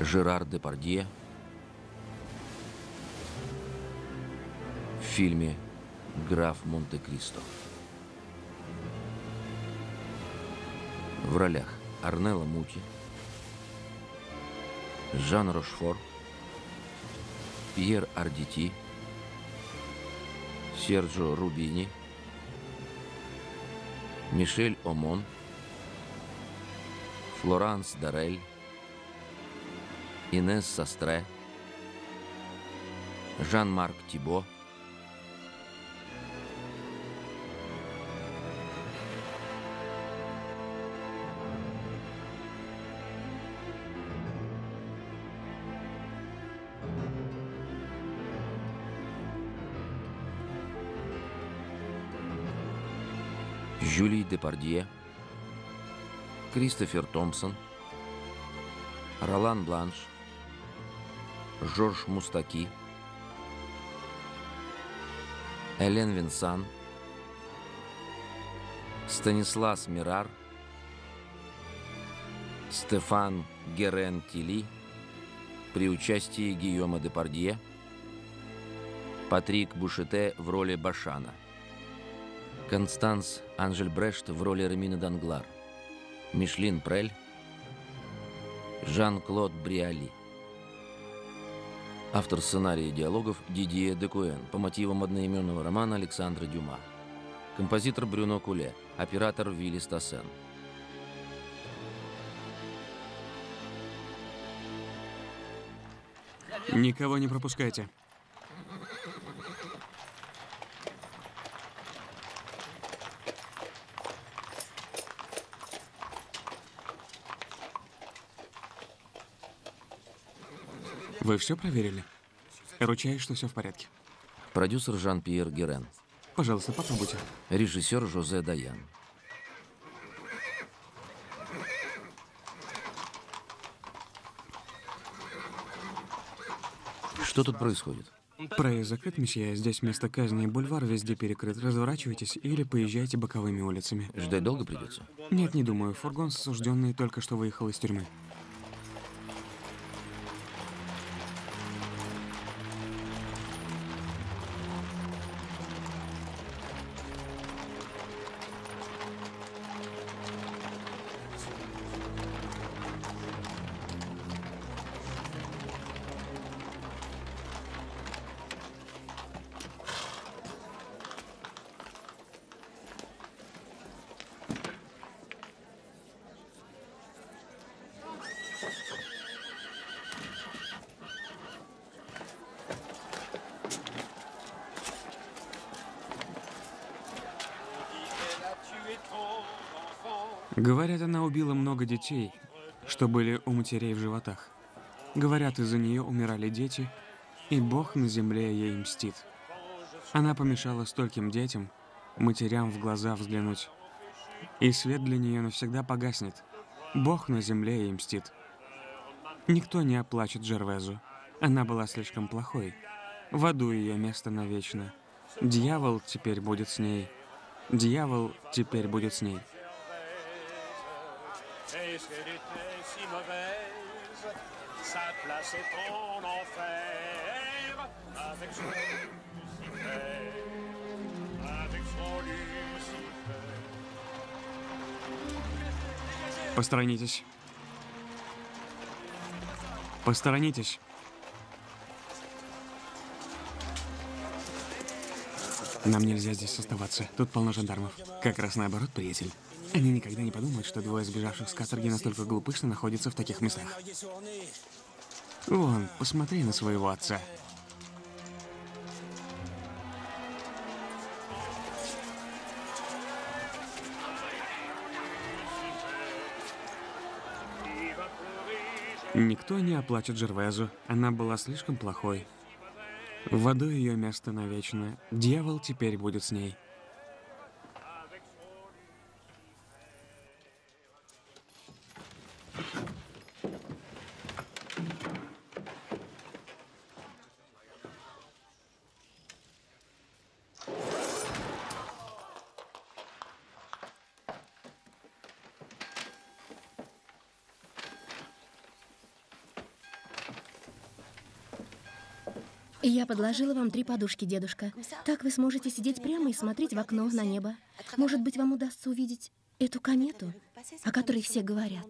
Жерар Депардье в фильме «Граф Монте-Кристо». В ролях Орнелло Мути, Жан Рошфор, Пьер Ардити, Серджио Рубини, Мишель Омон, Флоранс Дарель, Инесс Састре, Жан-Марк Тибо, Жюли Депардье, Кристофер Томпсон, Ролан Бланш, Жорж Мустаки, Элен Винсан, Станислас Мирар, Стефан Герен-Тилли при участии Гийома Депардье, Патрик Бушете в роли Башана, Констанс Анжельбрешт в роли Ремины Данглар, Мишлин Прель, Жан-Клод Бриали. Автор сценария и диалогов Дидье Декуэн по мотивам одноименного романа Александра Дюма. Композитор Брюно Куле, оператор Вилли Стассен. Никого не пропускайте. Вы все проверили? Ручаюсь, что все в порядке. Продюсер Жан-Пьер Герен. Пожалуйста, попробуйте. Режиссер Жозе Даян. Что тут происходит? Проезд закрыт, месье. Здесь место казни и бульвар везде перекрыт. Разворачивайтесь или поезжайте боковыми улицами. Ждать долго придется? Нет, не думаю. Фургон с осужденный только что выехал из тюрьмы. Говорят, она убила много детей, что были у матерей в животах. Говорят, из-за нее умирали дети, и Бог на земле ей мстит. Она помешала стольким детям, матерям в глаза взглянуть. И свет для нее навсегда погаснет. Бог на земле ей мстит. Никто не оплачет Жервезу. Она была слишком плохой. В аду ее место навечно. Дьявол теперь будет с ней. Дьявол теперь будет с ней. Est-ce qu'elle était si mauvaise? Sa place est en enfer. Avec son Lucifer, avec son Lucifer. Посторонитесь. Посторонитесь. Нам нельзя здесь оставаться. Тут полно жандармов. Как раз наоборот, приятель. Они никогда не подумают, что двое сбежавших с каторги настолько глупы, что находятся в таких местах. Вон, посмотри на своего отца. Никто не оплатит Жервезу. Она была слишком плохой. В аду ее место навечно. Дьявол теперь будет с ней. Я подложила вам 3 подушки, дедушка. Так вы сможете сидеть прямо и смотреть в окно на небо. Может быть, вам удастся увидеть эту комету, о которой все говорят.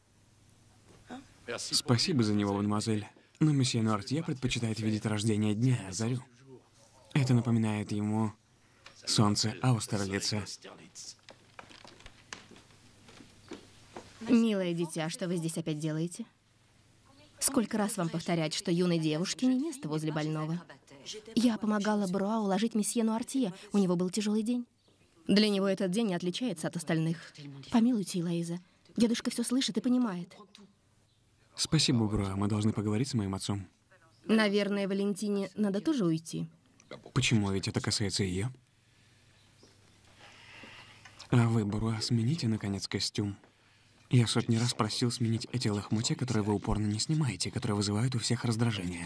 Спасибо за него, мадемуазель. Но месье Нуартье предпочитает видеть рождение дня, а зарю. Это напоминает ему солнце Аустерлица. Милое дитя, что вы здесь опять делаете? Сколько раз вам повторять, что юной девушке не место возле больного? Я помогала Бруа уложить месье Нуартье. У него был тяжелый день. Для него этот день не отличается от остальных. Помилуйте, Элоиза. Дедушка все слышит и понимает. Спасибо, Бруа. Мы должны поговорить с моим отцом. Наверное, Валентине надо тоже уйти. Почему? Ведь это касается ее. А вы, Бруа, смените, наконец, костюм. Я сотни раз просил сменить эти лохмотья, которые вы упорно не снимаете, которые вызывают у всех раздражение.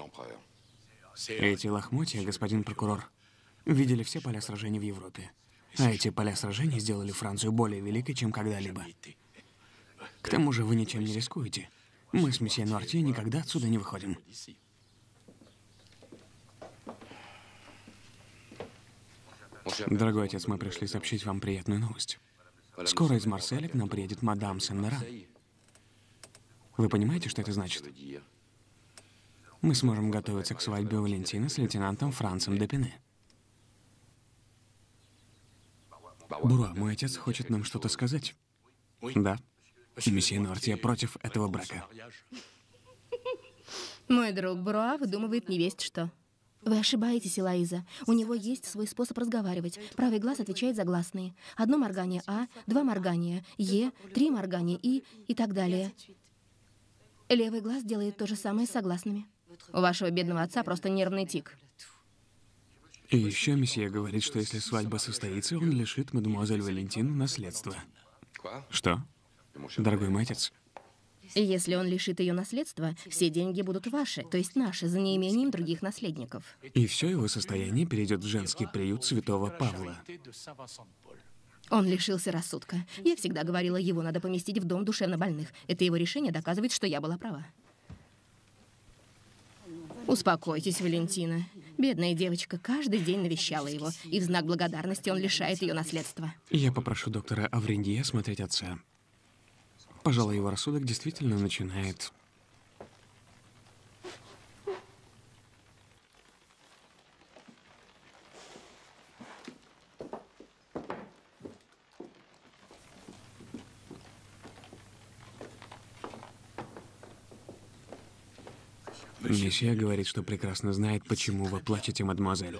Эти лохмотья, господин прокурор, видели все поля сражений в Европе. А эти поля сражений сделали Францию более великой, чем когда-либо. К тому же вы ничем не рискуете. Мы с месье Нуартье никогда отсюда не выходим. Дорогой отец, мы пришли сообщить вам приятную новость. Скоро из Марселя к нам приедет мадам Сен-Меран. Вы понимаете, что это значит? Мы сможем готовиться к свадьбе Валентины с лейтенантом Францем Депине. Бруа, мой отец хочет нам что-то сказать. Да. Месье Нуартье против этого брака. Мой друг Бруа выдумывает невесть что. Вы ошибаетесь, Элоиза. У него есть свой способ разговаривать. Правый глаз отвечает за гласные. 1 моргание «а», 2 моргания «е», 3 моргания и так далее. Левый глаз делает то же самое с согласными. У вашего бедного отца просто нервный тик. И еще месье говорит, что если свадьба состоится, он лишит мадемуазель Валентину наследства. Что? Дорогой мой отец. И если он лишит ее наследства, все деньги будут ваши, то есть наши, за неимением других наследников. И все его состояние перейдет в женский приют Святого Павла. Он лишился рассудка. Я всегда говорила, его надо поместить в дом душевнобольных. Это его решение доказывает, что я была права. Успокойтесь, Валентина. Бедная девочка каждый день навещала его, и в знак благодарности он лишает ее наследства. Я попрошу доктора Авренье осмотреть отца. Пожалуй, его рассудок действительно начинает... Месье говорит, что прекрасно знает, почему вы плачете, мадемуазель.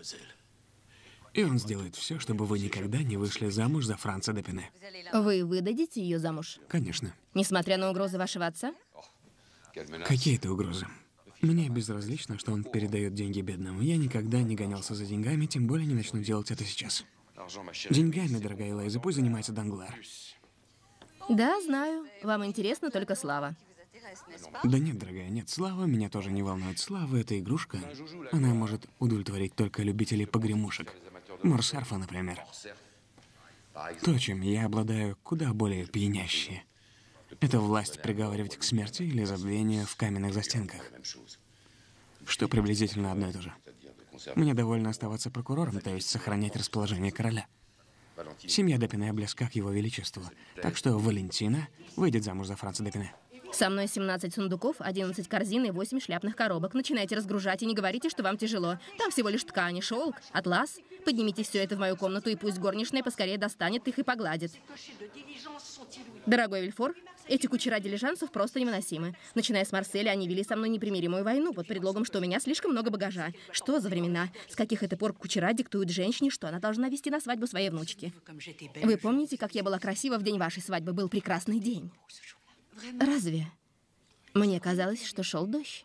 И он сделает все, чтобы вы никогда не вышли замуж за Франца Депине. Вы выдадите ее замуж? Конечно. Несмотря на угрозы вашего отца? Какие это угрозы? Мне безразлично, что он передает деньги бедному. Я никогда не гонялся за деньгами, тем более не начну делать это сейчас. Деньгами, дорогая Элоиза, пусть занимается Данглар. Да, знаю. Вам интересна только слава. Да нет, дорогая, нет. Слава меня тоже не волнует. Слава — это игрушка. Она может удовлетворить только любителей погремушек. Морсарфа, например. То, чем я обладаю, куда более пьянящее. Это власть приговаривать к смерти или забвению в каменных застенках. Что приблизительно одно и то же. Мне довольно оставаться прокурором, то есть сохранять расположение короля. Семья Депине близка к его величеству. Так что Валентина выйдет замуж за Франца Депине. Со мной 17 сундуков, 11 корзин и 8 шляпных коробок. Начинайте разгружать и не говорите, что вам тяжело. Там всего лишь ткани, шелк, атлас. Поднимите все это в мою комнату, и пусть горничная поскорее достанет их и погладит. Дорогой Вильфор, эти кучера дилижансов просто невыносимы. Начиная с Марселя, они вели со мной непримиримую войну под предлогом, что у меня слишком много багажа. Что за времена? С каких это пор кучера диктуют женщине, что она должна вести на свадьбу своей внучки? Вы помните, как я была красива в день вашей свадьбы? Был прекрасный день. Разве? Мне казалось, что шел дождь.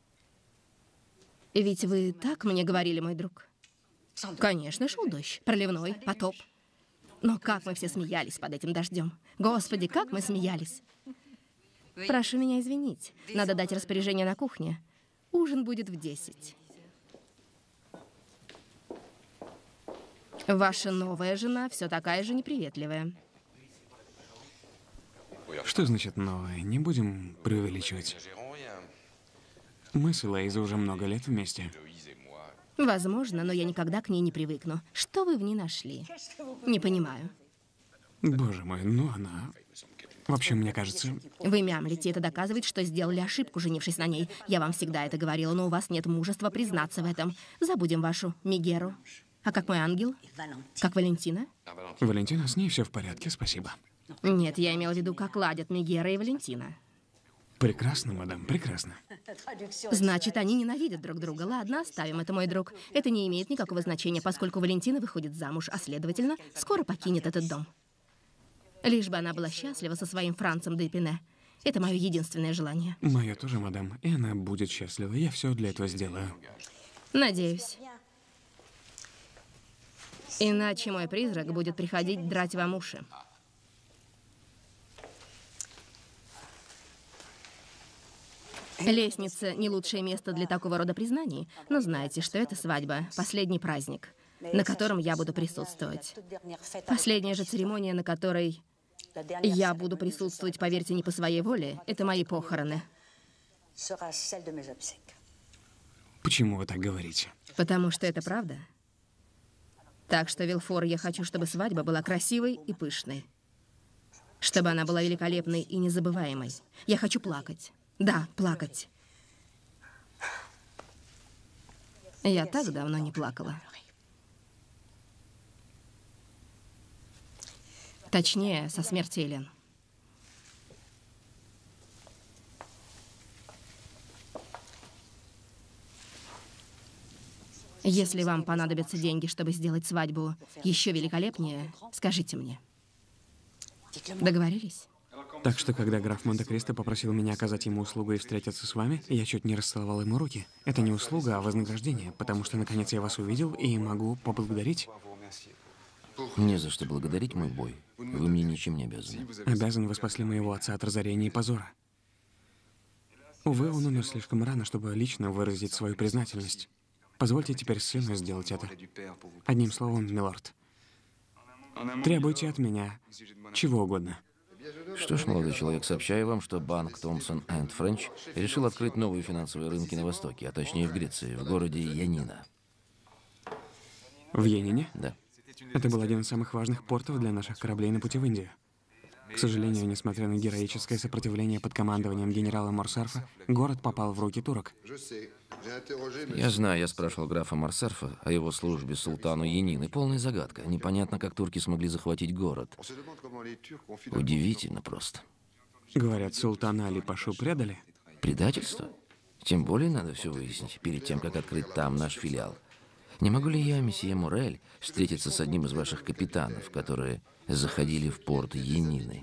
Ведь вы так мне говорили, мой друг. Конечно, шел дождь. Проливной, потоп. Но как мы все смеялись под этим дождем. Господи, как мы смеялись. Прошу меня извинить. Надо дать распоряжение на кухне. Ужин будет в 10. Ваша новая жена все такая же неприветливая. Что значит новое? Не будем преувеличивать. Мы с Элоизой уже много лет вместе. Возможно, но я никогда к ней не привыкну. Что вы в ней нашли? Не понимаю. Боже мой, ну она... В общем, мне кажется... Вы мямлите, это доказывает, что сделали ошибку, женившись на ней. Я вам всегда это говорила, но у вас нет мужества признаться в этом. Забудем вашу Мегеру. А как мой ангел? Как Валентина? Валентина, с ней все в порядке, спасибо. Нет, я имела в виду, как ладят Мегера и Валентина. Прекрасно, мадам, прекрасно. Значит, они ненавидят друг друга. Ладно, оставим это, мой друг. Это не имеет никакого значения, поскольку Валентина выходит замуж, а следовательно, скоро покинет этот дом. Лишь бы она была счастлива со своим Францем де Пине. Это мое единственное желание. Мое тоже, мадам. И она будет счастлива. Я все для этого сделаю. Надеюсь. Иначе мой призрак будет приходить драть вам уши. Лестница — не лучшее место для такого рода признаний, но знаете, что это свадьба, последний праздник, на котором я буду присутствовать. Последняя же церемония, на которой я буду присутствовать, поверьте, не по своей воле, это мои похороны. Почему вы так говорите? Потому что это правда. Так что, Вильфор, я хочу, чтобы свадьба была красивой и пышной. Чтобы она была великолепной и незабываемой. Я хочу плакать. Да, плакать. Я так давно не плакала. Точнее, со смерти Элен. Если вам понадобятся деньги, чтобы сделать свадьбу еще великолепнее, скажите мне. Договорились? Так что, когда граф Монте-Кристо попросил меня оказать ему услугу и встретиться с вами, я чуть не расцеловал ему руки. Это не услуга, а вознаграждение, потому что, наконец, я вас увидел и могу поблагодарить. Не за что благодарить, мой бой. Вы мне ничем не обязаны. Обязан, вы спасли моего отца от разорения и позора. Увы, он умер слишком рано, чтобы лично выразить свою признательность. Позвольте теперь сыну сделать это. Одним словом, милорд. Требуйте от меня чего угодно. Что ж, молодой человек, сообщаю вам, что банк Томпсон энд Френч решил открыть новые финансовые рынки на Востоке, а точнее в Греции, в городе Янина. В Йенине? Да. Это был один из самых важных портов для наших кораблей на пути в Индию. К сожалению, несмотря на героическое сопротивление под командованием генерала Морсарфа, город попал в руки турок. Я знаю, я спрашивал графа Морсарфа о его службе султану Янины. Полная загадка. Непонятно, как турки смогли захватить город. Удивительно просто. Говорят, султана Али-Пашу предали? Предательство? Тем более надо все выяснить перед тем, как открыть там наш филиал. Не могу ли я, месье Морель, встретиться с одним из ваших капитанов, которые заходили в порт Янины?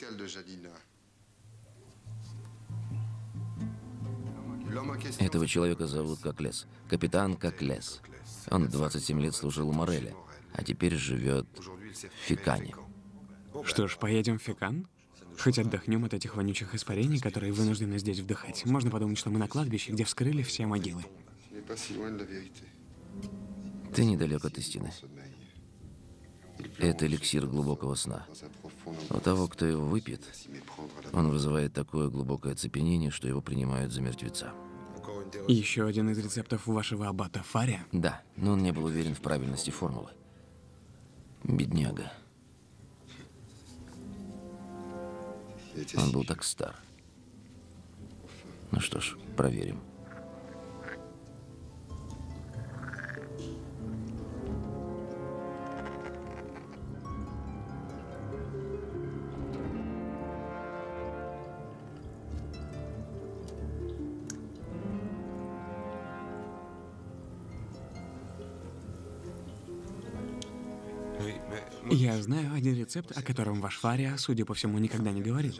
Этого человека зовут Коклес. Капитан Коклес. Он 27 лет служил у Мореля, а теперь живет в Фикане. Что ж, поедем в Фикан? Хоть отдохнем от этих вонючих испарений, которые вынуждены здесь вдыхать. Можно подумать, что мы на кладбище, где вскрыли все могилы. Ты недалек от истины. Это эликсир глубокого сна. У того, кто его выпьет, он вызывает такое глубокое оцепенение, что его принимают за мертвеца. Еще один из рецептов вашего аббата Фария? Да, но он не был уверен в правильности формулы. Бедняга. Он был так стар. Ну что ж, проверим. Я знаю один рецепт, о котором ваш Фария, судя по всему, никогда не говорил.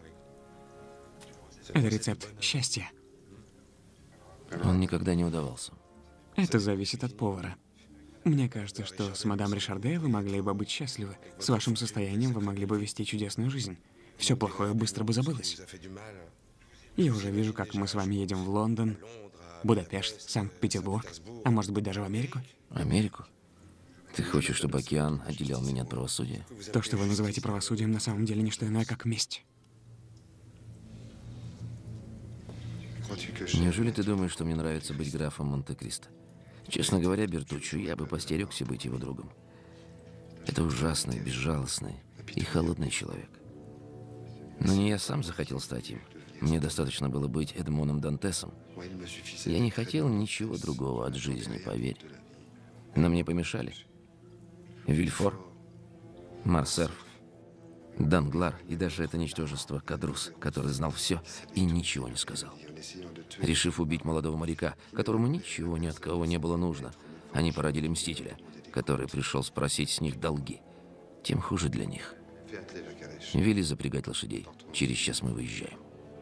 Это рецепт счастья. Он никогда не удавался. Это зависит от повара. Мне кажется, что с мадам Ришарде вы могли бы быть счастливы. С вашим состоянием вы могли бы вести чудесную жизнь. Все плохое быстро бы забылось. Я уже вижу, как мы с вами едем в Лондон, Будапешт, Санкт-Петербург, а может быть даже в Америку. Америку? Ты хочешь, чтобы океан отделял меня от правосудия? То, что вы называете правосудием, на самом деле не что иное, как месть. Неужели ты думаешь, что мне нравится быть графом Монте-Кристо? Честно говоря, Бертуччо, я бы постерегся быть его другом. Это ужасный, безжалостный и холодный человек. Но не я сам захотел стать им. Мне достаточно было быть Эдмоном Дантесом. Я не хотел ничего другого от жизни, поверь. Но мне помешали. Вильфор, Марсерф, Данглар и даже это ничтожество Кадрус, который знал все и ничего не сказал. Решив убить молодого моряка, которому ничего ни от кого не было нужно, они породили Мстителя, который пришел спросить с них долги. Тем хуже для них. Вели запрягать лошадей. Через час мы выезжаем.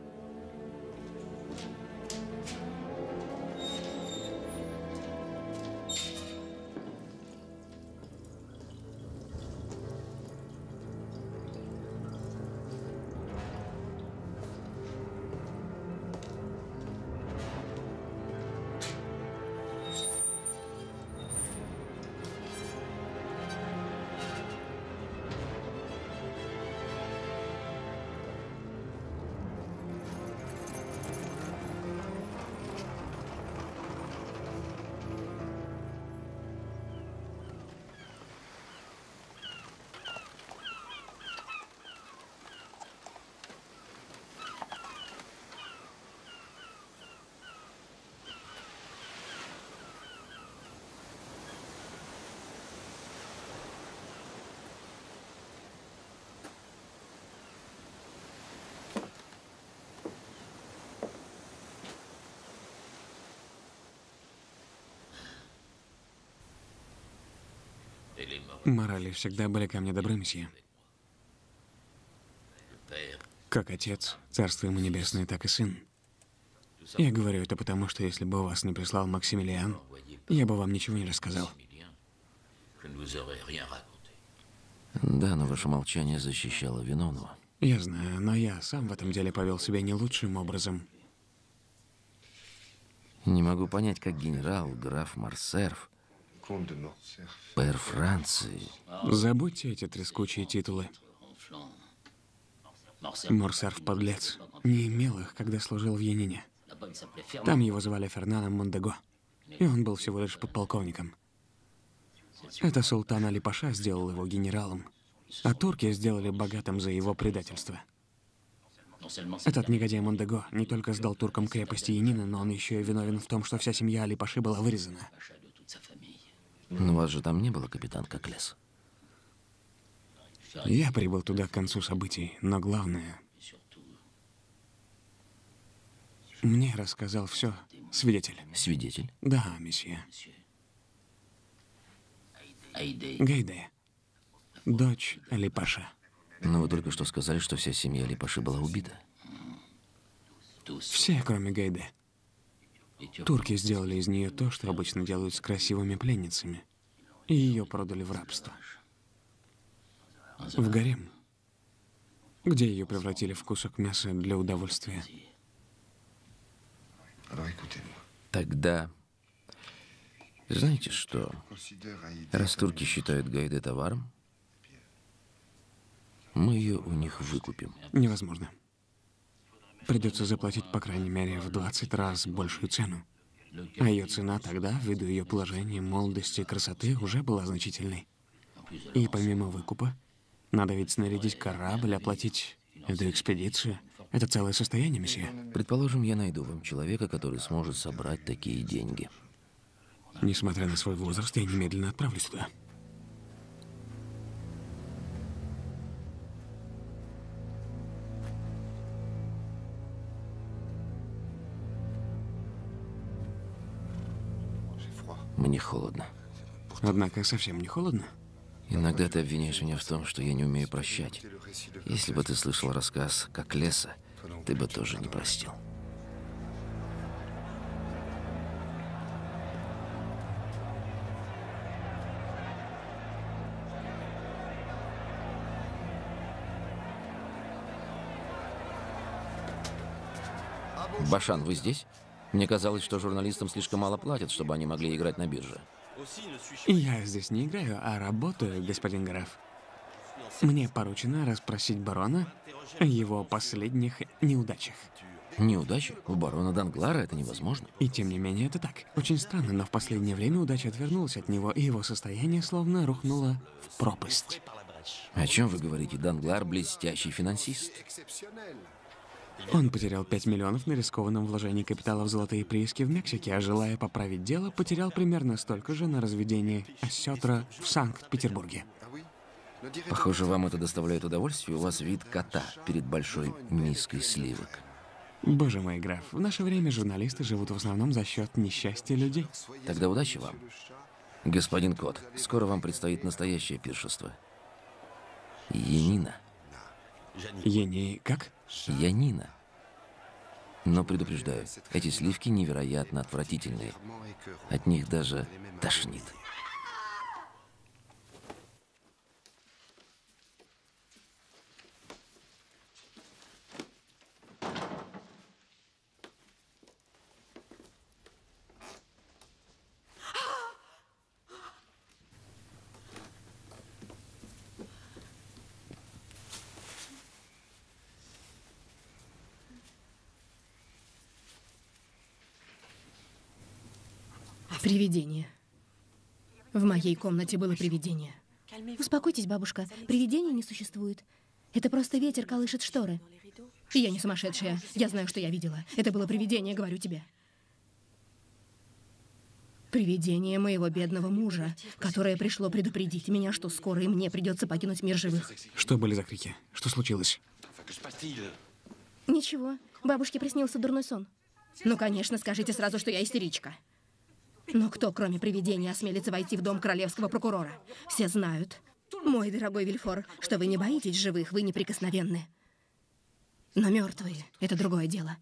Морали всегда были ко мне добры, месье. Как отец, царство ему небесное, так и сын. Я говорю это потому, что если бы вас не прислал Максимилиан, я бы вам ничего не рассказал. Да, но ваше молчание защищало виновного. Я знаю, но я сам в этом деле повел себя не лучшим образом. Не могу понять, как генерал, граф Марсерф, пэр Франции. Забудьте эти трескучие титулы. Морсерф подлец. Не имел их, когда служил в Янине. Там его звали Фернаном Мондего. И он был всего лишь подполковником. Это султан Али Паша сделал его генералом. А турки сделали богатым за его предательство. Этот негодяй Мондего не только сдал туркам крепости Янина, но он еще и виновен в том, что вся семья Али Паши была вырезана. Но вас же там не было, капитан Коклес. Я прибыл туда к концу событий, но главное... Мне рассказал все свидетель. Свидетель? Да, месье. Гайде. Дочь Али Паша. Но вы только что сказали, что вся семья Али Паши была убита. Все, кроме Гайде. Турки сделали из нее то, что обычно делают с красивыми пленницами. И ее продали в рабство. В гарем, где ее превратили в кусок мяса для удовольствия. Тогда, знаете что, раз турки считают Гайде товаром, мы ее у них выкупим. Невозможно. Придется заплатить, по крайней мере, в 20 раз большую цену. А ее цена тогда, ввиду ее положения, молодости и красоты, уже была значительной. И помимо выкупа, надо ведь снарядить корабль, оплатить эту экспедицию. Это целое состояние, месье. Предположим, я найду вам человека, который сможет собрать такие деньги. Несмотря на свой возраст, я немедленно отправлюсь туда. Мне холодно. Однако совсем не холодно. Иногда ты обвиняешь меня в том, что я не умею прощать. Если бы ты слышал рассказ Коклеса, ты бы тоже не простил. Башан, вы здесь? Мне казалось, что журналистам слишком мало платят, чтобы они могли играть на бирже. Я здесь не играю, а работаю, господин граф. Мне поручено расспросить барона о его последних неудачах. Неудача? У барона Данглара это невозможно. И тем не менее это так. Очень странно, но в последнее время удача отвернулась от него, и его состояние словно рухнуло в пропасть. О чем вы говорите? Данглар — блестящий финансист. Он потерял 5 миллионов на рискованном вложении капитала в золотые прииски в Мексике, а желая поправить дело, потерял примерно столько же на разведение осетра в Санкт-Петербурге. Похоже, вам это доставляет удовольствие. У вас вид кота перед большой миской сливок. Боже мой, граф, в наше время журналисты живут в основном за счет несчастья людей. Тогда удачи вам. Господин Кот, скоро вам предстоит настоящее пиршество. Янина. Как? Янина. Но предупреждаю, эти сливки невероятно отвратительные. От них даже тошнит. Привидение. В моей комнате было привидение. Успокойтесь, бабушка. Привидений не существует. Это просто ветер колышет шторы. И я не сумасшедшая. Я знаю, что я видела. Это было привидение, говорю тебе. Привидение моего бедного мужа, которое пришло предупредить меня, что скоро и мне придется покинуть мир живых. Что были за крики? Что случилось? Ничего. Бабушке приснился дурной сон. Ну, конечно, скажите сразу, что я истеричка. Но кто, кроме привидения, осмелится войти в дом королевского прокурора? Все знают, мой дорогой Вильфор, что вы не боитесь живых, вы неприкосновенны. Но мертвые — это другое дело.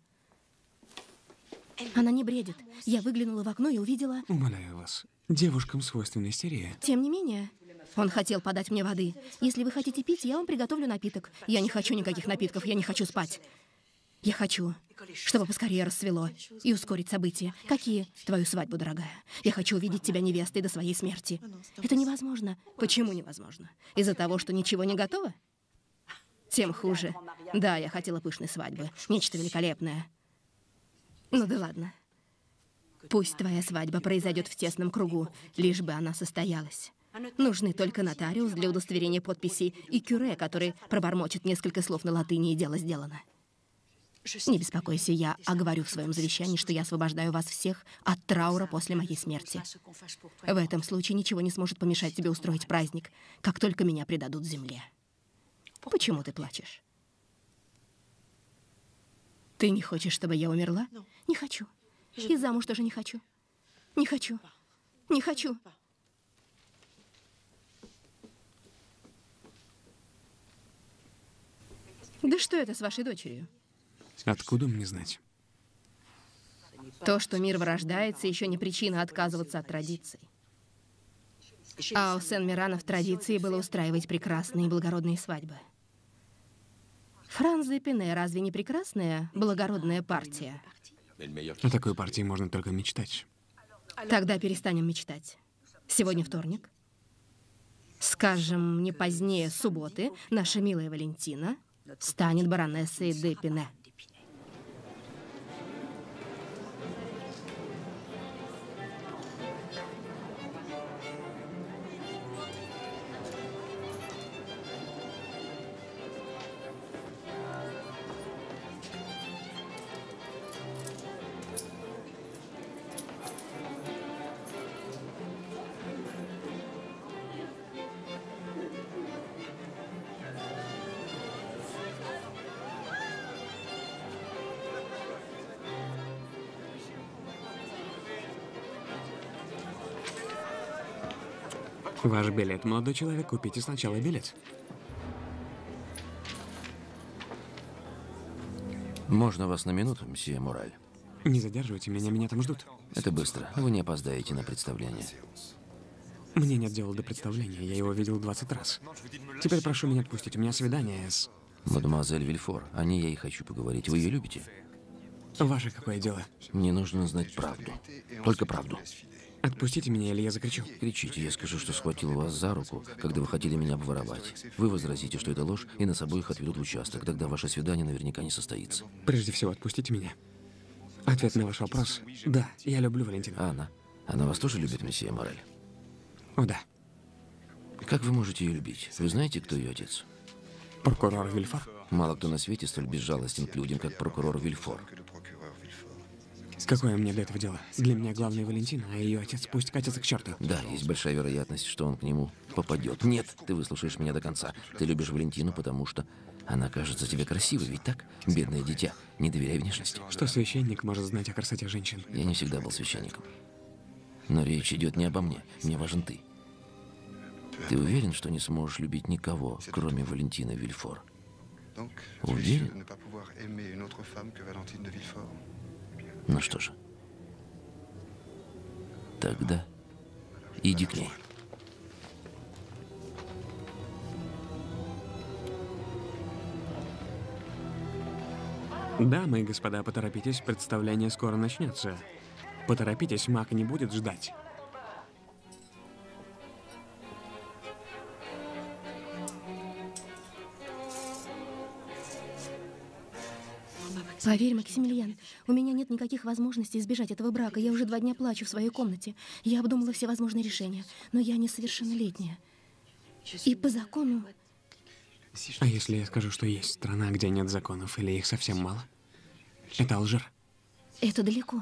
Она не бредит. Я выглянула в окно и увидела... Умоляю вас, девушкам свойственна истерия. Тем не менее, он хотел подать мне воды. Если вы хотите пить, я вам приготовлю напиток. Я не хочу никаких напитков, я не хочу спать. Я хочу, чтобы поскорее рассвело и ускорить события. Какие? Твою свадьбу, дорогая. Я хочу увидеть тебя невестой до своей смерти. Это невозможно. Почему невозможно? Из-за того, что ничего не готово? Тем хуже. Да, я хотела пышной свадьбы. Нечто великолепное. Ну да ладно. Пусть твоя свадьба произойдет в тесном кругу, лишь бы она состоялась. Нужны только нотариус для удостоверения подписи и кюре, который пробормочет несколько слов на латыни, и дело сделано. Не беспокойся, я оговорю в своем завещании, что я освобождаю вас всех от траура после моей смерти. В этом случае ничего не сможет помешать тебе устроить праздник, как только меня предадут земле. Почему ты плачешь? Ты не хочешь, чтобы я умерла? Не хочу. И замуж тоже не хочу. Не хочу. Не хочу. Да что это с вашей дочерью? Откуда мне знать? То, что мир вырождается, еще не причина отказываться от традиций. А у Сен-Мирана в традиции было устраивать прекрасные и благородные свадьбы. Франц де Пине разве не прекрасная, благородная партия? О такой партии можно только мечтать. Тогда перестанем мечтать. Сегодня вторник. Скажем, не позднее субботы наша милая Валентина станет баронессой де Пине. Ваш билет, молодой человек, купите сначала билет. Можно вас на минуту, мсье Мораль? Не задерживайте меня, меня там ждут. Это быстро. Вы не опоздаете на представление. Мне нет дела до представления, я его видел 20 раз. Теперь прошу меня отпустить, у меня свидание с... Мадемуазель Вильфор, о ней я и хочу поговорить. Вы ее любите? Ваше какое дело? Мне нужно знать правду. Только правду. Отпустите меня, или я закричу. Кричите, я скажу, что схватил вас за руку, когда вы хотели меня обворовать. Вы возразите, что это ложь, и нас обоих отведут в участок. Тогда ваше свидание наверняка не состоится. Прежде всего, отпустите меня. Ответ на ваш вопрос. Да, я люблю Валентину. А она? Она вас тоже любит, месье Морель? О, да. Как вы можете ее любить? Вы знаете, кто ее отец? Прокурор Вильфор. Мало кто на свете столь безжалостен к людям, как прокурор Вильфор. Какое мне до этого дело? Для меня главная Валентина, а ее отец пусть катится к черту. Да, есть большая вероятность, что он к нему попадет. Нет, ты выслушаешь меня до конца. Ты любишь Валентину, потому что она кажется тебе красивой, ведь так? Бедное дитя, не доверяй внешности. Что священник может знать о красоте женщин? Я не всегда был священником. Но речь идет не обо мне, мне важен ты. Ты уверен, что не сможешь любить никого, кроме Валентины Вильфор? Уверен? Ну что же, тогда иди к ней. Дамы и господа, поторопитесь, представление скоро начнется. Поторопитесь, маг не будет ждать. Поверь, Максимилиан, у меня нет никаких возможностей избежать этого брака. Я уже 2 дня плачу в своей комнате. Я обдумала все возможные решения, но я несовершеннолетняя. И по закону... А если я скажу, что есть страна, где нет законов, или их совсем мало? Это Алжир. Это далеко.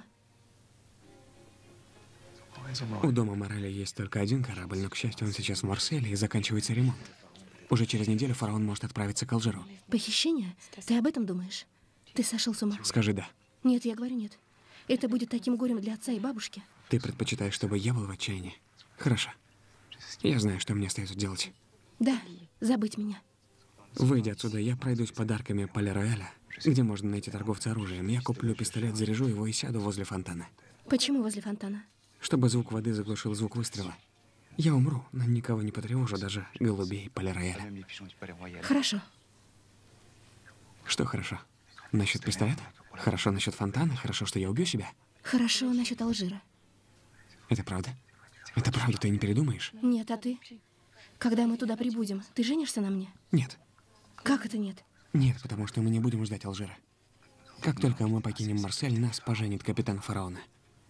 У дома Мореля есть только один корабль, но, к счастью, он сейчас в Марселе и заканчивается ремонт. Уже через неделю фараон может отправиться к Алжиру. Похищение? Ты об этом думаешь? Ты сошел с ума? Скажи «да». Нет, я говорю нет. Это будет таким горем для отца и бабушки. Ты предпочитаешь, чтобы я был в отчаянии? Хорошо. Я знаю, что мне остается делать. Да, забыть меня. Выйдя отсюда, я пройдусь подарками Пале-Рояля, где можно найти торговца оружием. Я куплю пистолет, заряжу его и сяду возле фонтана. Почему возле фонтана? Чтобы звук воды заглушил звук выстрела. Я умру, но никого не потревожу, даже голубей Пале-Рояля. Хорошо. Что хорошо? Насчет пистолета? Хорошо насчет фонтана? Хорошо, что я убью себя? Хорошо насчет Алжира. Это правда? Это правда, ты не передумаешь? Нет, а ты? Когда мы туда прибудем, ты женишься на мне? Нет. Как это нет? Нет, потому что мы не будем ждать Алжира. Как только мы покинем Марсель, нас поженит капитан фараона.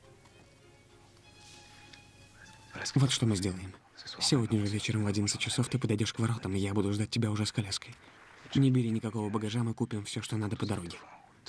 Вот что мы сделаем. Сегодня же вечером в 11 часов ты подойдешь к воротам, и я буду ждать тебя уже с коляской. Не бери никакого багажа, мы купим все, что надо по дороге.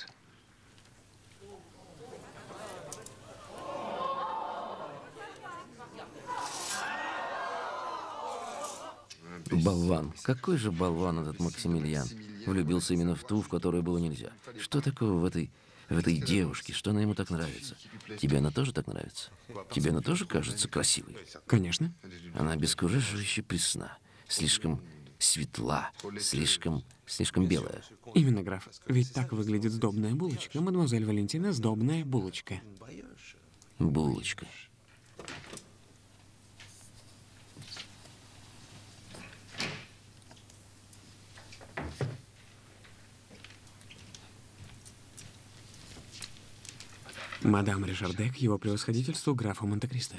Болван. Какой же болван этот Максимилиан. Влюбился именно в ту, в которую было нельзя. Что такого в этой девушке? Что она ему так нравится? Тебе она тоже так нравится? Тебе она тоже кажется красивой? Конечно. Она обескураживающе пресна. Слишком светла. Слишком белая. Именно, граф. Ведь так выглядит сдобная булочка. Мадемуазель Валентина, сдобная булочка. Булочка. Мадам Ришарде к его превосходительству графу Монте-Кристо.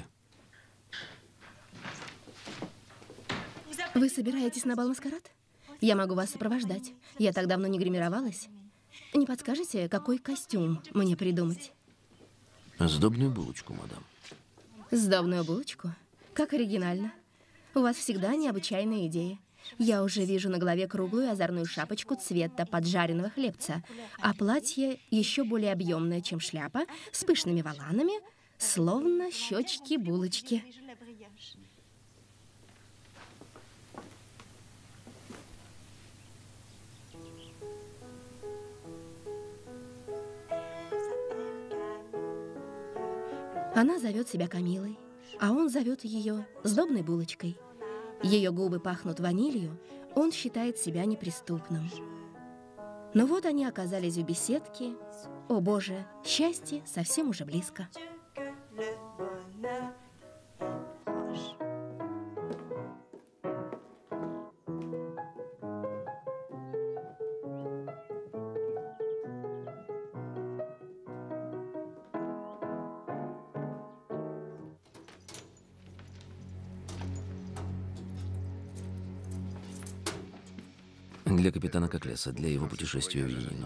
Вы собираетесь на бал-маскарад? Я могу вас сопровождать. Я так давно не гримировалась. Не подскажете, какой костюм мне придумать? Сдобную булочку, мадам. Сдобную булочку? Как оригинально. У вас всегда необычайные идеи. Я уже вижу на голове круглую озорную шапочку цвета поджаренного хлебца, а платье еще более объемное, чем шляпа, с пышными воланами, словно щечки булочки. Она зовет себя Камилой, а он зовет ее сдобной булочкой. Ее губы пахнут ванилью, он считает себя неприступным. Но вот они оказались в беседке. О боже, счастье совсем уже близко. Для капитана Коклеса, для его путешествия в Янину.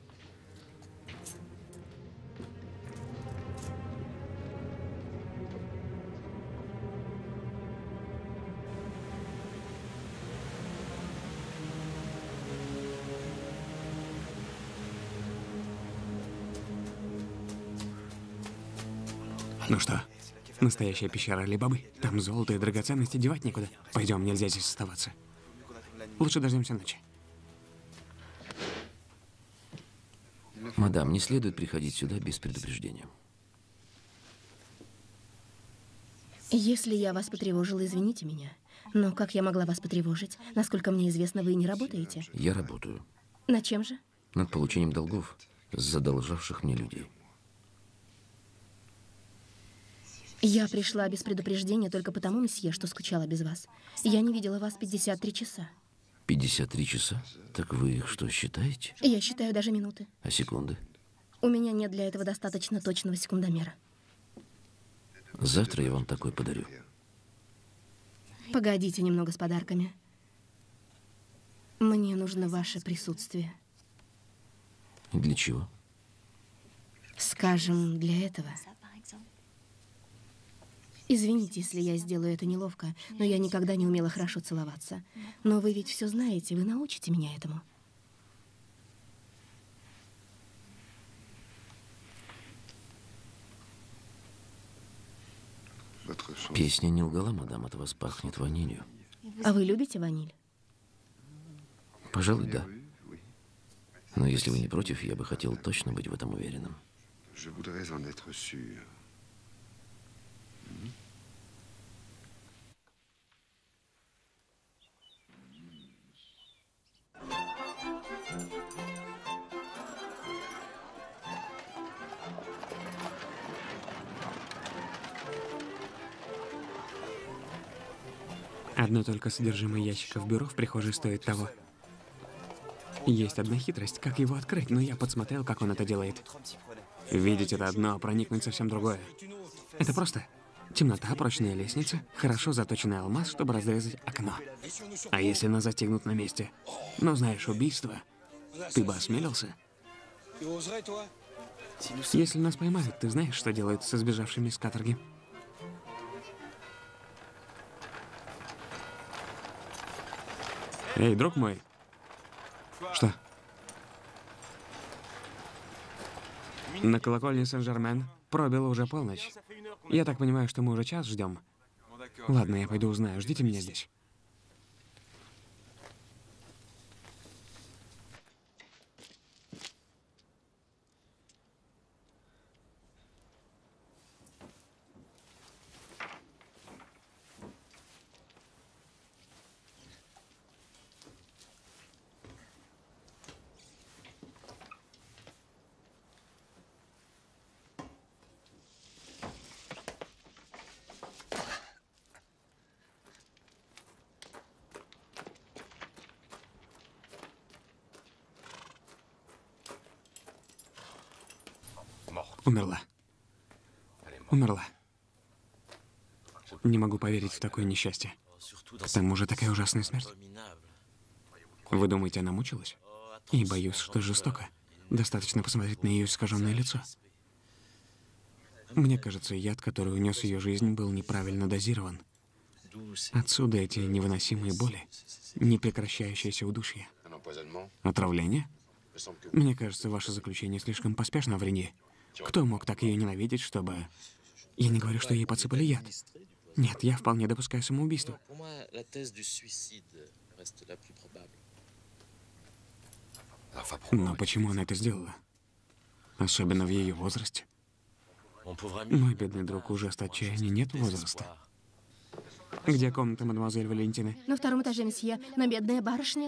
Ну что, настоящая пещера Али-Бабы? Там золото и драгоценности девать некуда. Пойдем, нельзя здесь оставаться. Лучше дождемся ночи. Мадам, не следует приходить сюда без предупреждения. Если я вас потревожила, извините меня. Но как я могла вас потревожить? Насколько мне известно, вы не работаете. Я работаю Над чем же? над получением долгов с задолжавших мне людей. Я пришла без предупреждения только потому, месье, что скучала без вас. Я не видела вас 53 часа. 53 часа? Так вы их что, считаете? Я считаю даже минуты. А секунды? У меня нет для этого достаточно точного секундомера. Завтра я вам такой подарю. Погодите немного с подарками. Мне нужно ваше присутствие. Для чего? Скажем, для этого. Извините, если я сделаю это неловко, но я никогда не умела хорошо целоваться. Но вы ведь все знаете, вы научите меня этому. Песня не лгала, мадам, от вас пахнет ванилью. А вы любите ваниль? Пожалуй, да. Но если вы не против, я бы хотел точно быть в этом уверенным. Одно только содержимое ящика в бюро в прихожей стоит того. Есть одна хитрость, как его открыть, но я подсмотрел, как он это делает. Видеть это одно, а проникнуть совсем другое. Это просто темнота, прочная лестница, хорошо заточенный алмаз, чтобы разрезать окно. А если нас застигнут на месте? Ну, знаешь, убийство. Ты бы осмелился? Если нас поймают, ты знаешь, что делают со сбежавшими с каторги? Эй, друг мой. Что? На колокольне Сен-Жермен пробила уже полночь. Я так понимаю, что мы уже час ждем. Ладно, я пойду узнаю. Ждите меня здесь. Умерла. Умерла. Не могу поверить в такое несчастье. К тому же такая ужасная смерть. Вы думаете, она мучилась? И боюсь, что жестоко. Достаточно посмотреть на ее искаженное лицо. Мне кажется, яд, который унес ее жизнь, был неправильно дозирован. Отсюда эти невыносимые боли, непрекращающееся удушье. Отравление? Мне кажется, ваше заключение слишком поспешно, Вренье. Кто мог так ее ненавидеть, чтобы... Я не говорю, что ей подсыпали яд. Нет, я вполне допускаю самоубийство. Но почему она это сделала? Особенно в ее возрасте. Мой бедный друг, ужас отчаяния нет возраста. Где комната мадемуазель Валентины? На втором этаже, месье, но бедная барышня.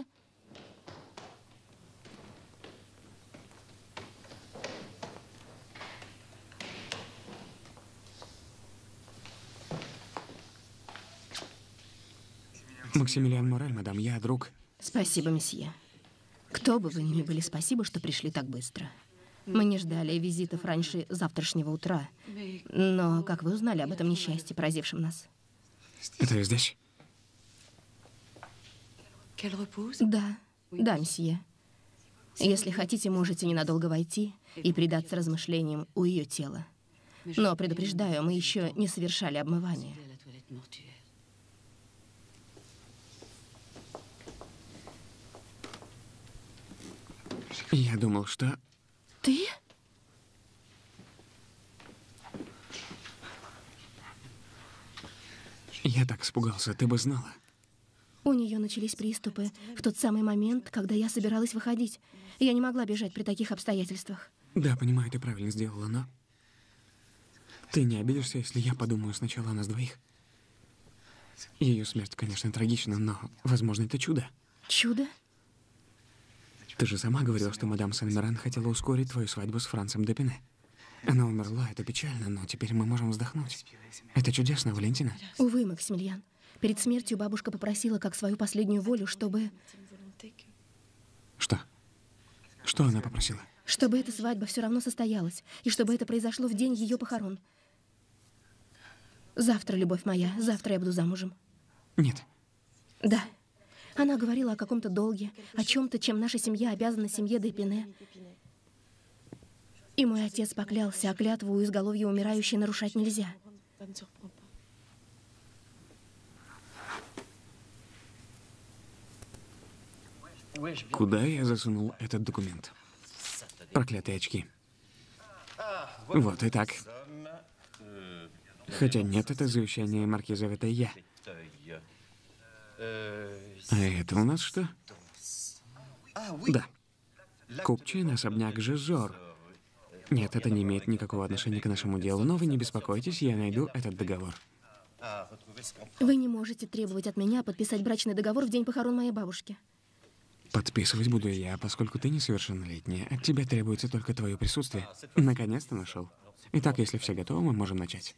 Максимилиан Морель, мадам, я друг. Спасибо, месье. Кто бы вы ни были, спасибо, что пришли так быстро. Мы не ждали визитов раньше завтрашнего утра. Но как вы узнали об этом несчастье, поразившем нас? Это здесь? Да. Да, месье. Если хотите, можете ненадолго войти и предаться размышлениям у ее тела. Но, предупреждаю, мы еще не совершали обмывание. Я думал, что... Ты? Я так испугался, ты бы знала. У нее начались приступы в тот самый момент, когда я собиралась выходить. Я не могла бежать при таких обстоятельствах. Да, понимаю, ты правильно сделала, но... Ты не обидишься, если я подумаю сначала о нас двоих? Ее смерть, конечно, трагична, но, возможно, это чудо. Чудо? Ты же сама говорила, что мадам Сен-Мерен хотела ускорить твою свадьбу с Францем Депине. Она умерла, это печально, но теперь мы можем вздохнуть. Это чудесно, Валентина. Увы, Максимилиан. Перед смертью бабушка попросила как свою последнюю волю, чтобы... Что? Что она попросила? Чтобы эта свадьба все равно состоялась, и чтобы это произошло в день ее похорон. Завтра, любовь моя, завтра я буду замужем. Нет. Да. Она говорила о каком-то долге, о чем-то, чем наша семья обязана семье Депине. И мой отец поклялся, а клятву у изголовья умирающей нарушать нельзя. Куда я засунул этот документ? Проклятые очки. Вот и так. Хотя нет, это завещание маркиза Витая. А это у нас что? Да. Купчий особняк Жизор. Нет, это не имеет никакого отношения к нашему делу, но вы не беспокойтесь, я найду этот договор. Вы не можете требовать от меня подписать брачный договор в день похорон моей бабушки. Подписывать буду я, поскольку ты несовершеннолетняя. От тебя требуется только твое присутствие. Наконец-то нашел. Итак, если все готовы, мы можем начать.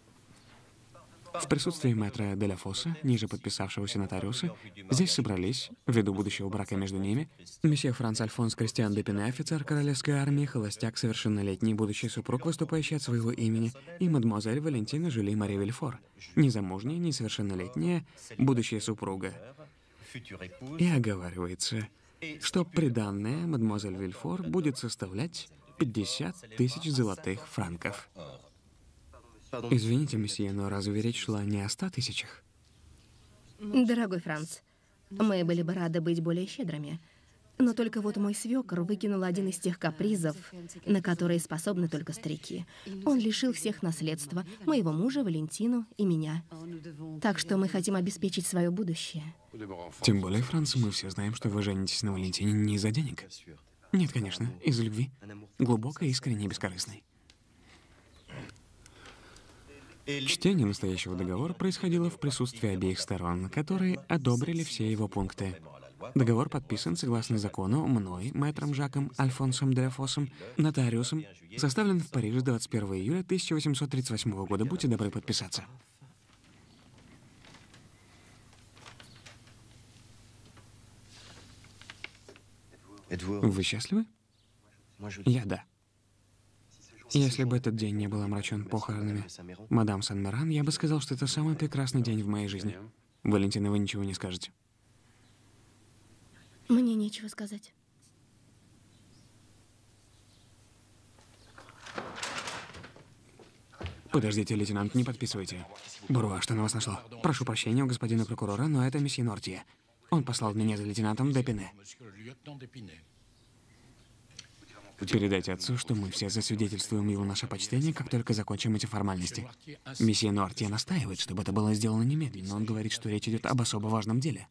В присутствии мэтра де ла Фосса, ниже подписавшегося нотариуса, здесь собрались, ввиду будущего брака между ними, месье Франц Альфонс Кристиан Депине, офицер королевской армии, холостяк, совершеннолетний будущий супруг, выступающий от своего имени, и мадемуазель Валентина Жюли Мари Вильфор, незамужняя, несовершеннолетняя, будущая супруга. И оговаривается, что приданное мадемуазель Вильфор будет составлять 50 тысяч золотых франков. Извините, месье, но разве речь шла не о 100 тысячах? Дорогой Франц, мы были бы рады быть более щедрыми. Но только вот мой свекор выкинул один из тех капризов, на которые способны только старики. Он лишил всех наследства, моего мужа, Валентину и меня. Так что мы хотим обеспечить свое будущее. Тем более, Франц, мы все знаем, что вы женитесь на Валентине не из-за денег. Нет, конечно, из любви. Глубокой, искренней, бескорыстной. Чтение настоящего договора происходило в присутствии обеих сторон, которые одобрили все его пункты. Договор подписан согласно закону мной, мэтром Жаком Альфонсом де ла Фоссом, нотариусом, составлен в Париже 21 июля 1838 года. Будьте добры подписаться. Вы счастливы? Я да. Если бы этот день не был омрачен похоронами мадам Сен-Мерен, я бы сказал, что это самый прекрасный день в моей жизни. Валентина, вы ничего не скажете? Мне нечего сказать. Подождите, лейтенант, не подписывайте. Буруа, что на вас нашло? Прошу прощения у господина прокурора, но это месье Нортье. Он послал меня за лейтенантом Депине. Передайте отцу, что мы все засвидетельствуем его наше почтение, как только закончим эти формальности. Месье Нортье настаивает, чтобы это было сделано немедленно. Он говорит, что речь идет об особо важном деле.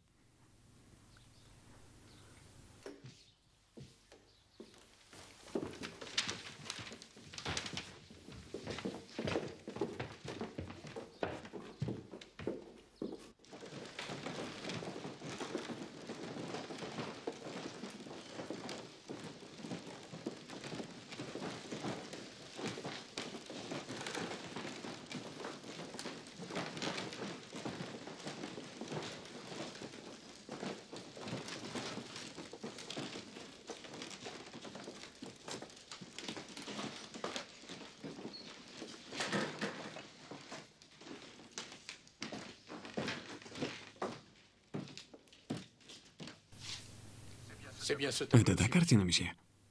Это та картина, месье?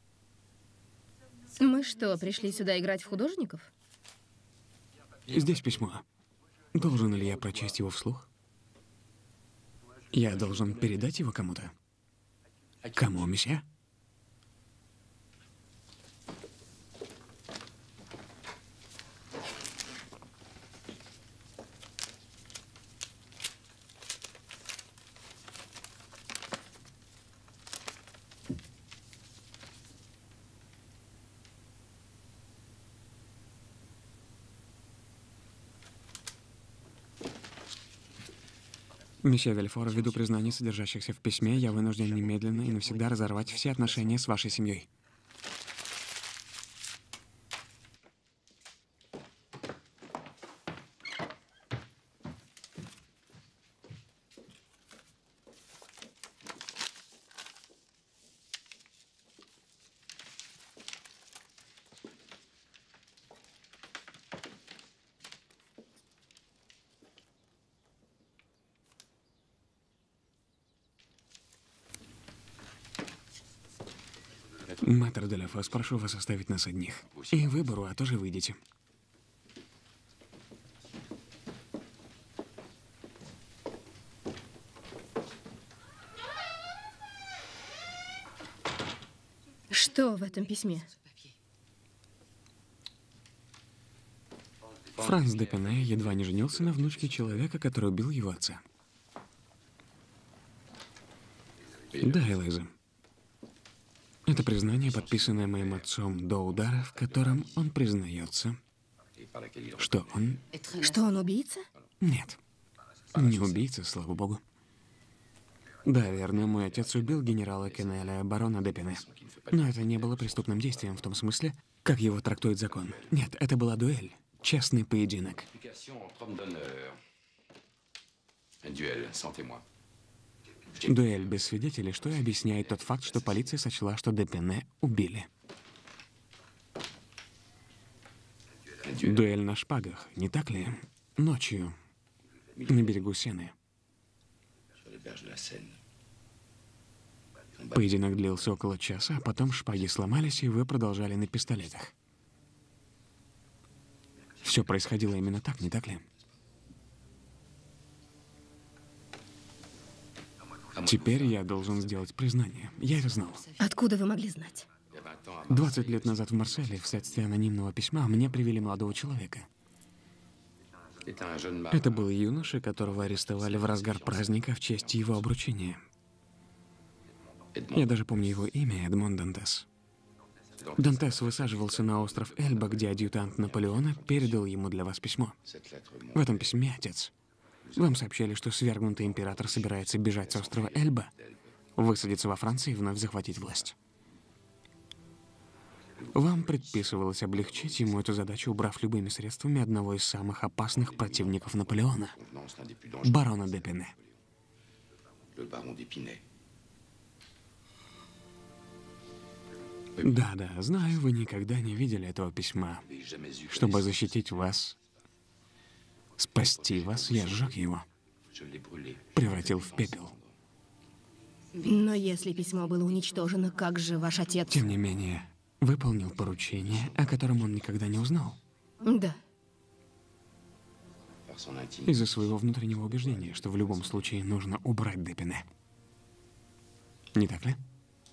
Мы что, пришли сюда играть в художников? Здесь письмо. Должен ли я прочесть его вслух? Я должен передать его кому-то? Кому, месье? Месье Вильфор, ввиду признаний, содержащихся в письме, я вынужден немедленно и навсегда разорвать все отношения с вашей семьей. Мэтр де ла Фос, прошу вас оставить нас одних. И выбору, а тоже выйдете. Что в этом письме? Франц де Пене едва не женился на внучке человека, который убил его отца. Да, Элайза. Это признание, подписанное моим отцом до удара, в котором он признается, что он... Что, он убийца? Нет, не убийца, слава богу. Да, верно, мой отец убил генерала Кеннеля, барона де Пене. Но это не было преступным действием в том смысле, как его трактует закон. Нет, это была дуэль. Честный поединок. Дуэль без свидетелей, что и объясняет тот факт, что полиция сочла, что де Пене убили. Дуэль на шпагах, не так ли? Ночью, на берегу Сены. Поединок длился около часа, а потом шпаги сломались, и вы продолжали на пистолетах. Все происходило именно так, не так ли? Теперь я должен сделать признание. Я это знал. Откуда вы могли знать? 20 лет назад в Марселе, вследствие анонимного письма, мне привели молодого человека. Это был юноша, которого арестовали в разгар праздника в честь его обручения. Я даже помню его имя — Эдмон Дантес. Дантес высаживался на остров Эльба, где адъютант Наполеона передал ему для вас письмо. В этом письме, отец, вам сообщали, что свергнутый император собирается бежать с острова Эльба, высадиться во Франции и вновь захватить власть. Вам предписывалось облегчить ему эту задачу, убрав любыми средствами одного из самых опасных противников Наполеона — барона де Пене. Да, знаю, вы никогда не видели этого письма. Чтобы защитить вас, спасти вас, я сжег его, превратил в пепел. Но если письмо было уничтожено, как же ваш отец... Тем не менее, выполнил поручение, о котором он никогда не узнал. Да. Из-за своего внутреннего убеждения, что в любом случае нужно убрать де Пене. Не так ли?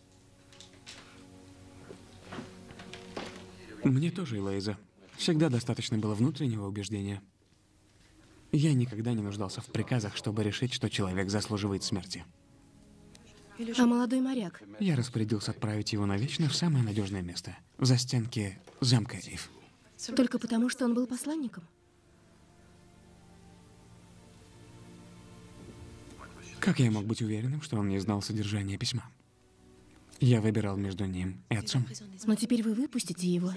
Мне тоже, Элайза. Всегда достаточно было внутреннего убеждения. Я никогда не нуждался в приказах, чтобы решить, что человек заслуживает смерти. А молодой моряк? Я распорядился отправить его навечно в самое надежное место, в застенке замка Эйф. Только потому, что он был посланником? Как я мог быть уверенным, что он не знал содержания письма? Я выбирал между ним и отцом. Но теперь вы выпустите его.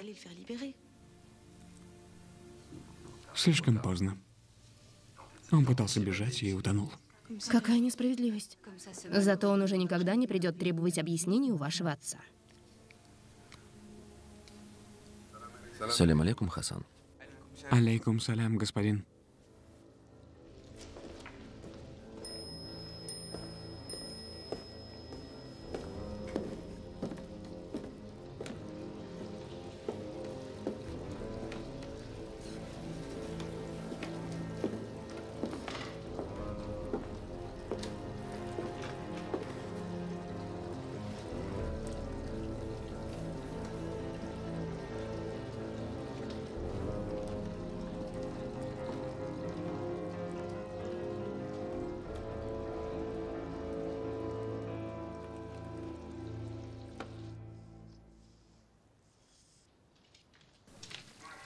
Слишком поздно. Он пытался бежать и утонул. Какая несправедливость. Зато он уже никогда не придет требовать объяснений у вашего отца. Салям алейкум, Хасан. Алейкум салям, господин.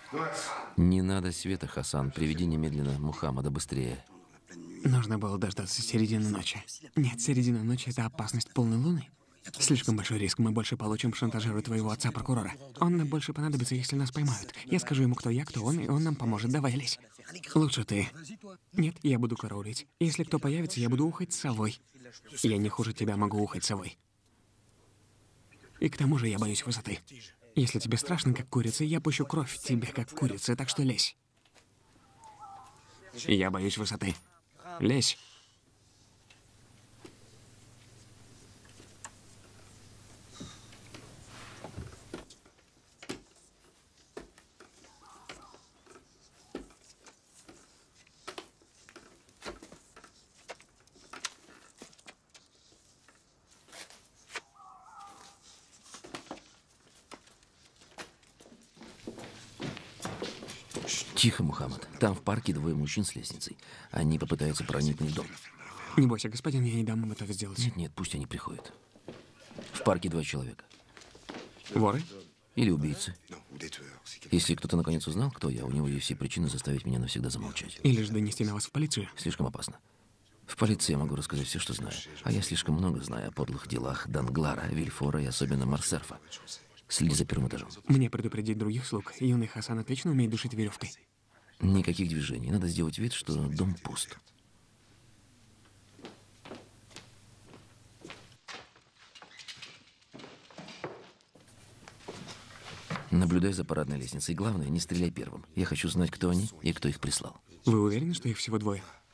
Не надо света, Хасан. Приведи немедленно Мухаммада быстрее. Нужно было дождаться середины ночи. Нет, середина ночи — это опасность полной луны. Слишком большой риск, мы больше получим, шантажируя твоего отца-прокурора. Он нам больше понадобится, если нас поймают. Я скажу ему, кто я, кто он, и он нам поможет. Давай, лезь. Лучше ты. Нет, я буду караулить. Если кто появится, я буду ухать совой. Я не хуже тебя могу ухать совой. И к тому же я боюсь высоты. Если тебе страшно, как курица, я пущу кровь в тебя, как курица, так что лезь. Я боюсь высоты. Лезь. Тихо, Мухаммад. Там в парке двое мужчин с лестницей. Они попытаются проникнуть в дом. Не бойся, господин, я не дам им этого сделать. Нет, пусть они приходят. В парке 2 человека. Воры? Или убийцы. Если кто-то наконец узнал, кто я, у него есть все причины заставить меня навсегда замолчать. Или же донести на вас в полицию. Слишком опасно. В полиции я могу рассказать все, что знаю. А я слишком много знаю о подлых делах Данглара, Вильфора и особенно Марсерфа. Следи за первым этажом. Мне предупредить других слуг. Юный Хасан отлично умеет душить веревкой. Никаких движений. Надо сделать вид, что дом пуст. Наблюдай за парадной лестницей. Главное, не стреляй первым. Я хочу знать, кто они и кто их прислал. Вы уверены, что их всего 2?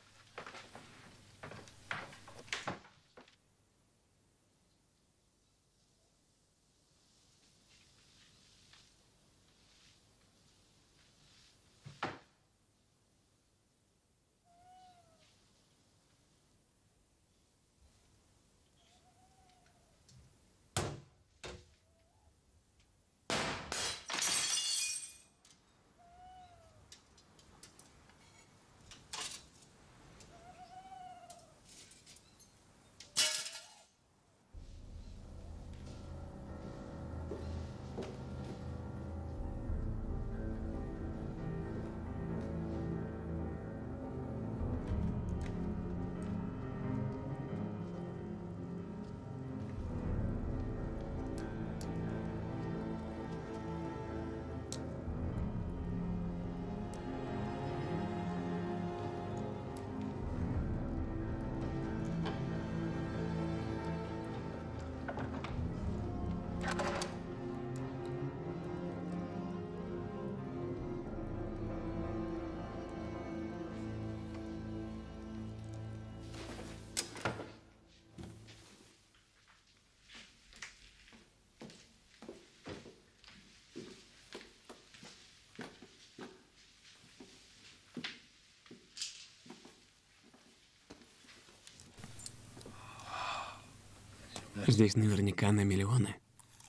Здесь наверняка на миллионы.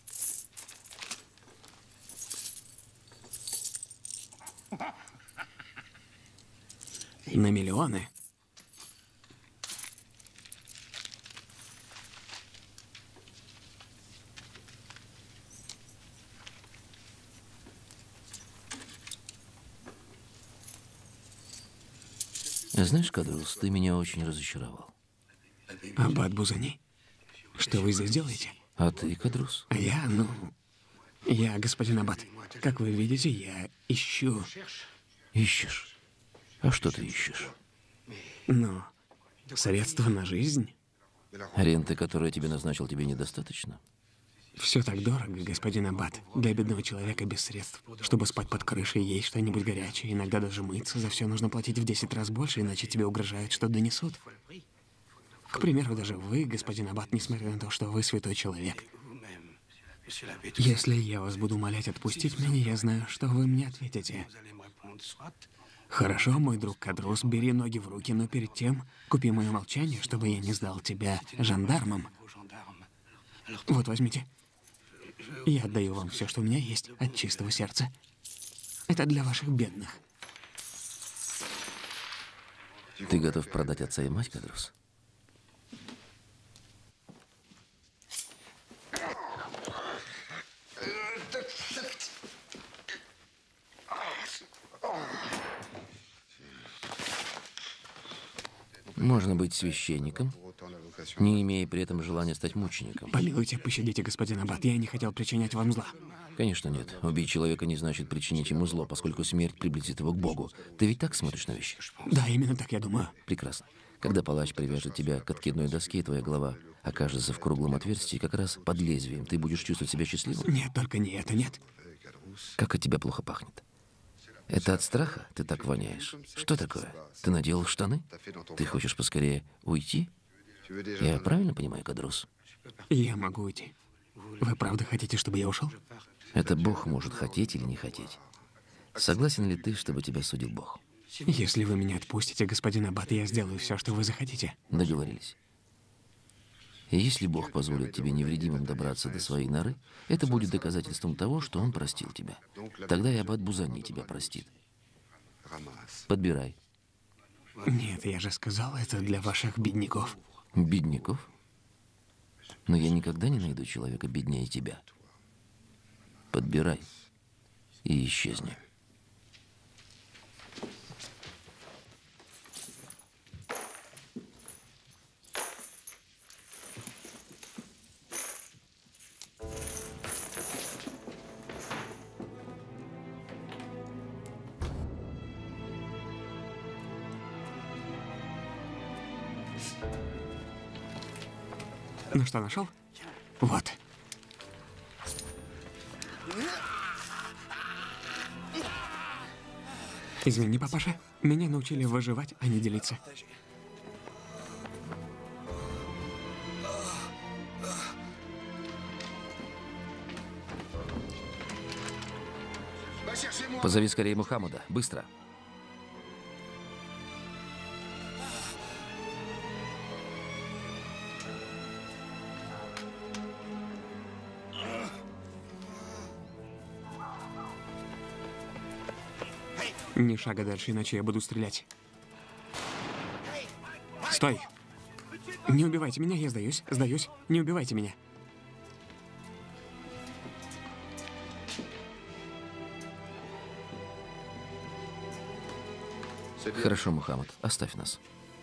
На миллионы. Знаешь, Кадрус, ты меня очень разочаровал. Аббат Бузани, что вы здесь делаете? А ты, Кадрус? Я господин Аббат. Как вы видите, я ищу. Ищешь? А что ты ищешь? Средства на жизнь. Ренты, которую я тебе назначил, тебе недостаточно? Все так дорого, господин Аббат. Для бедного человека без средств. Чтобы спать под крышей, есть что-нибудь горячее, иногда даже мыться, за все нужно платить в 10 раз больше, иначе тебе угрожают, что донесут. К примеру, даже вы, господин Аббат, несмотря на то, что вы святой человек. Если я вас буду умолять отпустить меня, я знаю, что вы мне ответите. Хорошо, мой друг Кадрус, бери ноги в руки, но перед тем купи мое молчание, чтобы я не сдал тебя жандармам. Вот, возьмите. Я отдаю вам все, что у меня есть, от чистого сердца. Это для ваших бедных. Ты готов продать отца и мать, Кадрус? Можно быть священником, не имея при этом желания стать мучеником. Помилуйте, пощадите, господин аббат, я не хотел причинять вам зла. Конечно, нет. Убить человека не значит причинить ему зло, поскольку смерть приблизит его к Богу. Ты ведь так смотришь на вещи? Да, именно так я думаю. Прекрасно. Когда палач привяжет тебя к откидной доске, твоя голова окажется в круглом отверстии, как раз под лезвием. Ты будешь чувствовать себя счастливым? Нет, только не это, нет. Как от тебя плохо пахнет. Это от страха ты так воняешь? Что такое? Ты наделал штаны? Ты хочешь поскорее уйти? Я правильно понимаю, Кадрус? Я могу уйти. Вы правда хотите, чтобы я ушел? Это Бог может хотеть или не хотеть. Согласен ли ты, чтобы тебя судил Бог? Если вы меня отпустите, господин аббат, я сделаю все, что вы захотите. Договорились. И если Бог позволит тебе невредимым добраться до своей норы, это будет доказательством того, что Он простил тебя. Тогда и аббат Бузани тебя простит. Подбирай. Нет, я же сказал, это для ваших бедняков. Бедняков? Но я никогда не найду человека беднее тебя. Подбирай и исчезни. Ну что, нашел? Вот. Извини, папаша. Меня научили выживать, а не делиться. Позови скорее Мухаммада. Быстро. Ни шага дальше, иначе я буду стрелять. Стой! Не убивайте меня, я сдаюсь. Сдаюсь. Не убивайте меня. Хорошо, Мухаммад, оставь нас.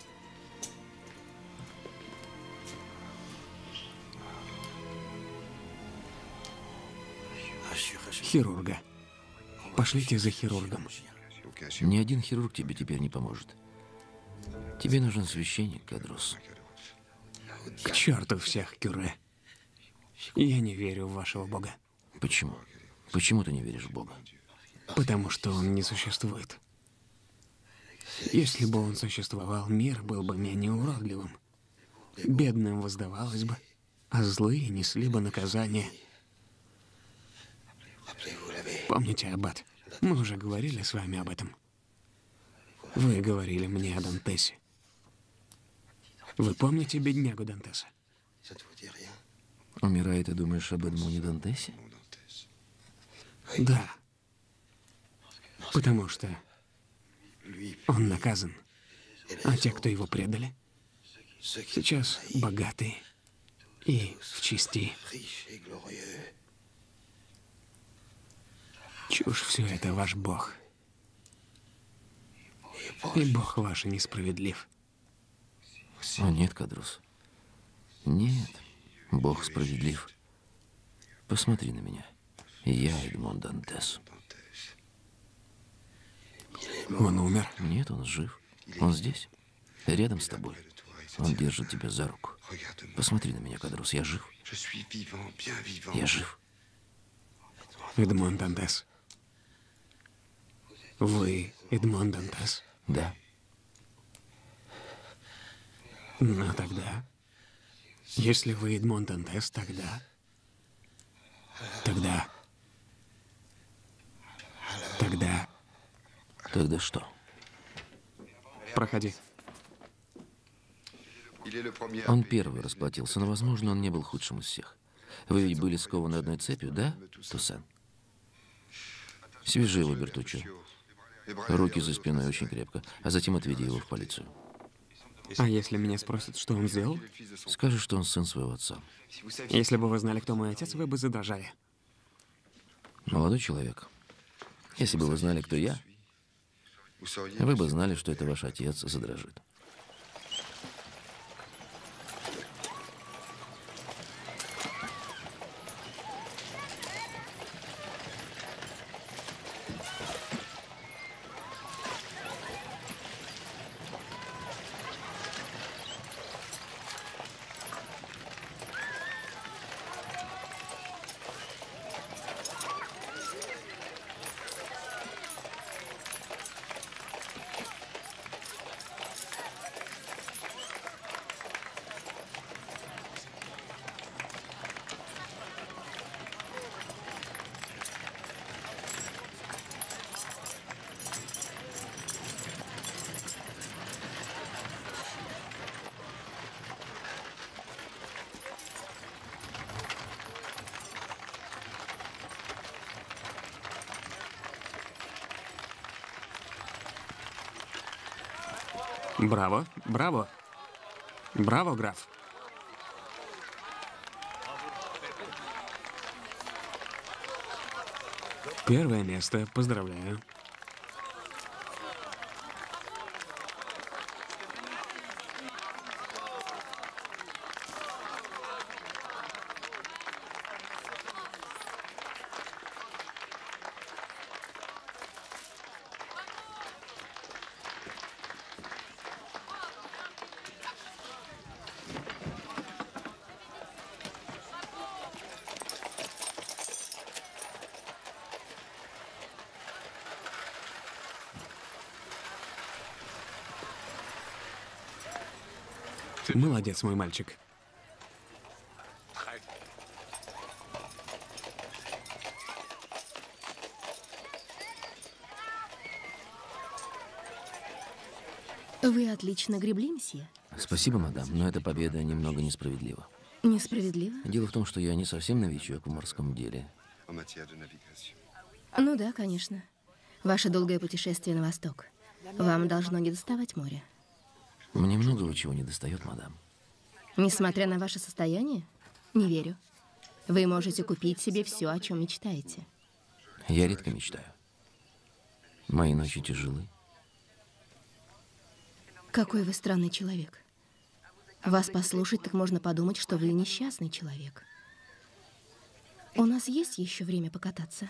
Хирурга. Пошлите за хирургом. Ни один хирург тебе теперь не поможет. Тебе нужен священник, Кадрус. К черту всех, Кюре. Я не верю в вашего бога. Почему? Почему ты не веришь в Бога? Потому что он не существует. Если бы он существовал, мир был бы менее уродливым. Бедным воздавалось бы, а злые несли бы наказание. Помните, аббат, мы уже говорили с вами об этом. Вы говорили мне о Дантесе. Вы помните беднягу Дантеса? Умирая, ты думаешь об Эдмоне Дантесе? Да. Потому что он наказан. А те, кто его предали, сейчас богатые и в чести. Чушь все это, ваш бог. И бог ваш несправедлив. О, нет, Кадрус. Нет, Бог справедлив. Посмотри на меня. Я Эдмон Дантес. Он умер. Нет, он жив. Он здесь, рядом с тобой. Он держит тебя за руку. Посмотри на меня, Кадрус, я жив. Я жив. Эдмон Дантес. Вы Эдмон Дантес? Да. Ну тогда, если вы Эдмон Дантес, тогда... Тогда что? Проходи. Он первый расплатился, но, возможно, он не был худшим из всех. Вы ведь были скованы одной цепью, да, Туссен? Свяжи его, Бертуччо. Руки за спиной очень крепко, а затем отведи его в полицию. А если меня спросят, что он сделал? Скажи, что он сын своего отца. Если бы вы знали, кто мой отец, вы бы задрожали. Молодой человек, если бы вы знали, кто я, вы бы знали, что это ваш отец задрожит. Браво, браво. Браво, граф. Первое место. Поздравляю. Молодец, мой мальчик. Вы отлично гребли, мсье. Спасибо, мадам, но эта победа немного несправедлива. Несправедливо? Дело в том, что я не совсем новичок в морском деле. Ну да, конечно. Ваше долгое путешествие на восток. Вам должно недоставать море. Мне многого чего не достает, мадам. Несмотря на ваше состояние? Не верю. Вы можете купить себе все, о чем мечтаете. Я редко мечтаю. Мои ночи тяжелы. Какой вы странный человек. Вас послушать, так можно подумать, что вы несчастный человек. У нас есть еще время покататься?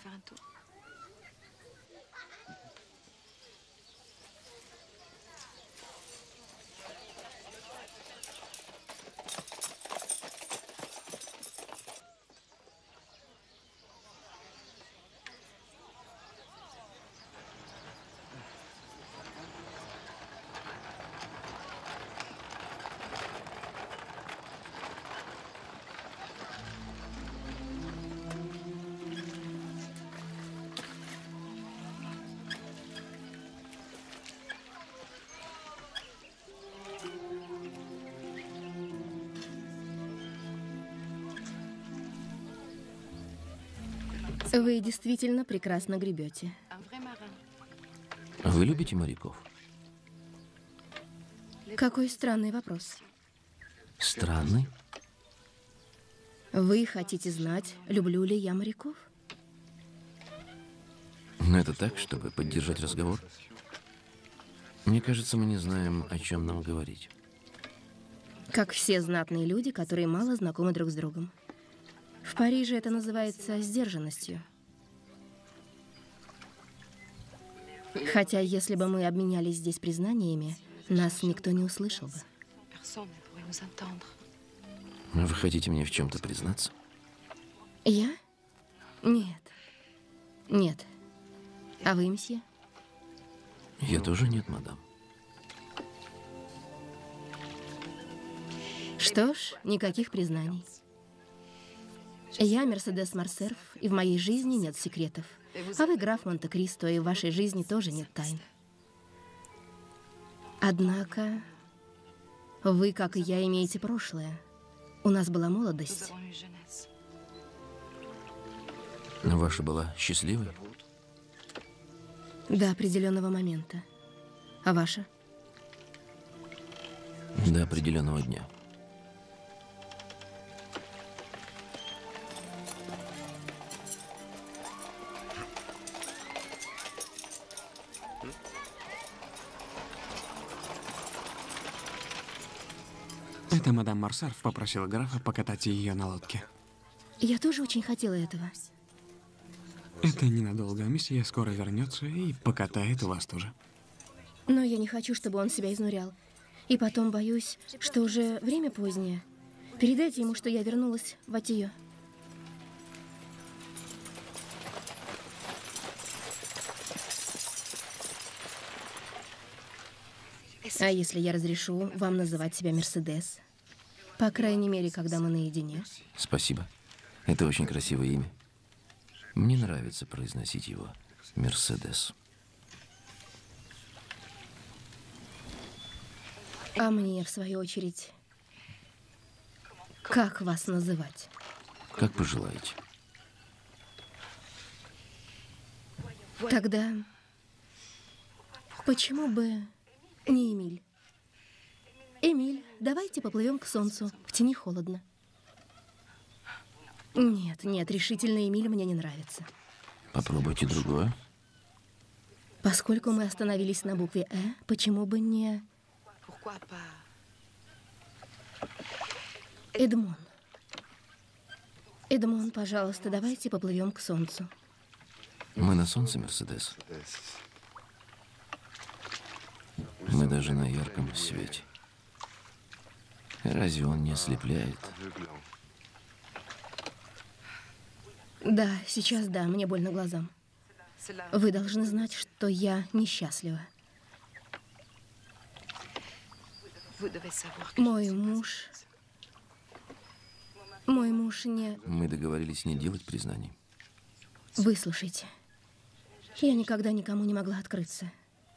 Вы действительно прекрасно гребете. Вы любите моряков? Какой странный вопрос. Странный? Вы хотите знать, люблю ли я моряков? Но это так, чтобы поддержать разговор? Мне кажется, мы не знаем, о чем нам говорить. Как все знатные люди, которые мало знакомы друг с другом. В Париже это называется сдержанностью. Хотя, если бы мы обменялись здесь признаниями, нас никто не услышал бы. Вы хотите мне в чем-то признаться? Я? Нет. Нет. А вы, мсье? Я тоже нет, мадам. Что ж, никаких признаний. Я Мерседес Марсерф, и в моей жизни нет секретов. А вы граф Монте-Кристо, и в вашей жизни тоже нет тайн. Однако, вы, как и я, имеете прошлое. У нас была молодость. Но ваша была счастливой? До определенного момента. А ваша? До определенного дня. Это мадам Марсарф попросила графа покатать ее на лодке. Я тоже очень хотела этого. Это ненадолго. Месье скоро вернется и покатает вас тоже. Но я не хочу, чтобы он себя изнурял. И потом боюсь, что уже время позднее. Передайте ему, что я вернулась в Атио. А если я разрешу вам называть себя Мерседес? По крайней мере, когда мы наедине. Спасибо. Это очень красивое имя. Мне нравится произносить его. Мерседес. А мне, в свою очередь, как вас называть? Как пожелаете. Тогда почему бы не Эмиль? Эмиль, давайте поплывем к солнцу. В тени холодно. Нет, нет, решительно Эмиль мне не нравится. Попробуйте другое. Поскольку мы остановились на букве «Э», почему бы не Эдмон? Эдмон, пожалуйста, давайте поплывем к солнцу. Мы на солнце, Мерседес. Мы даже на ярком свете. Разве он не ослепляет? Да, сейчас да, мне больно глазам. Вы должны знать, что я несчастлива. Мой муж не... Мы договорились не делать признаний. Выслушайте. Я никогда никому не могла открыться.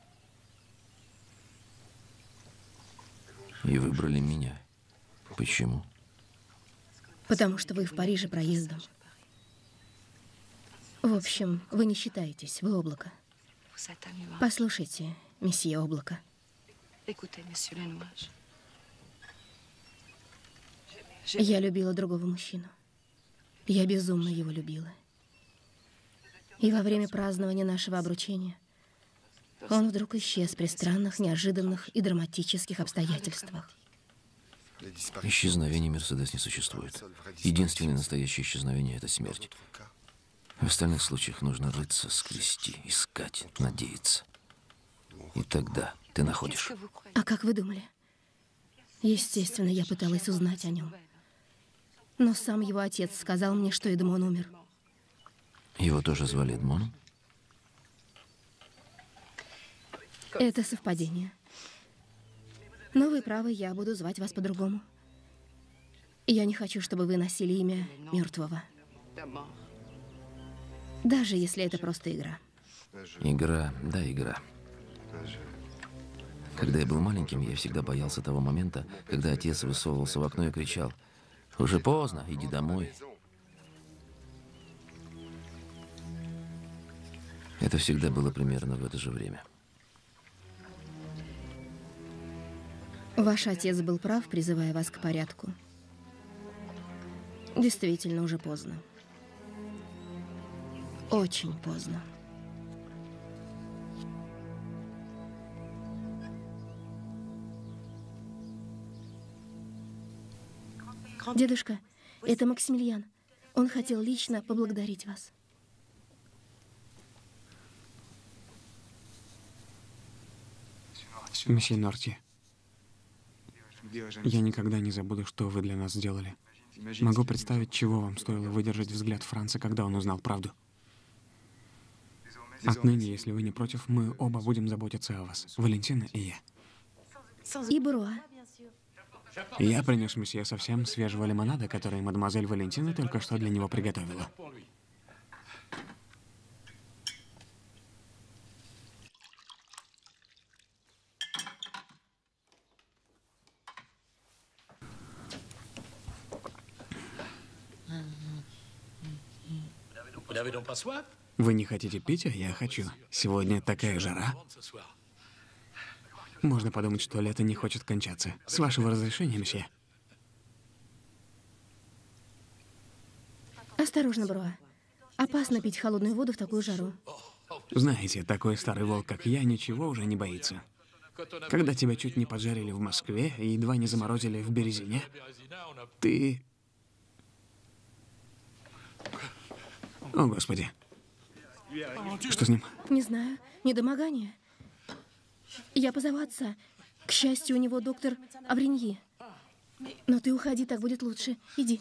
И выбрали меня. Почему? Потому что вы в Париже проездом. В общем, вы не считаетесь, вы облако. Послушайте, месье облако. Я любила другого мужчину. Я безумно его любила. И во время празднования нашего обручения он вдруг исчез при странных, неожиданных и драматических обстоятельствах. Исчезновения Мерседес не существует. Единственное настоящее исчезновение — это смерть. В остальных случаях нужно рыться, скрести, искать, надеяться. И тогда ты находишь. А как вы думали? Естественно, я пыталась узнать о нем. Но сам его отец сказал мне, что Эдмон умер. Его тоже звали Эдмоном? Это совпадение. Но вы правы, я буду звать вас по-другому. Я не хочу, чтобы вы носили имя мертвого. Даже если это просто игра. Игра, да, игра. Когда я был маленьким, я всегда боялся того момента, когда отец высовывался в окно и кричал: «Уже поздно, иди домой». Это всегда было примерно в это же время. Ваш отец был прав, призывая вас к порядку. Действительно, уже поздно. Очень поздно. Дедушка, это Максимилиан. Он хотел лично поблагодарить вас. Месье Норти, я никогда не забуду, что вы для нас сделали. Могу представить, чего вам стоило выдержать взгляд Франца, когда он узнал правду. Отныне, если вы не против, мы оба будем заботиться о вас. Валентина и я. И Бруа. Я принес месье совсем свежего лимонада, который мадемуазель Валентина только что для него приготовила. Вы не хотите пить, а я хочу. Сегодня такая жара. Можно подумать, что лето не хочет кончаться. С вашего разрешения, месье. Осторожно, Бруа. Опасно пить холодную воду в такую жару. Знаете, такой старый волк, как я, ничего уже не боится. Когда тебя чуть не поджарили в Москве и едва не заморозили в Березине, ты... О, Господи. Что с ним? Не знаю. Недомогание. Я позову отца. К счастью, у него доктор Авриньи. Но ты уходи, так будет лучше. Иди.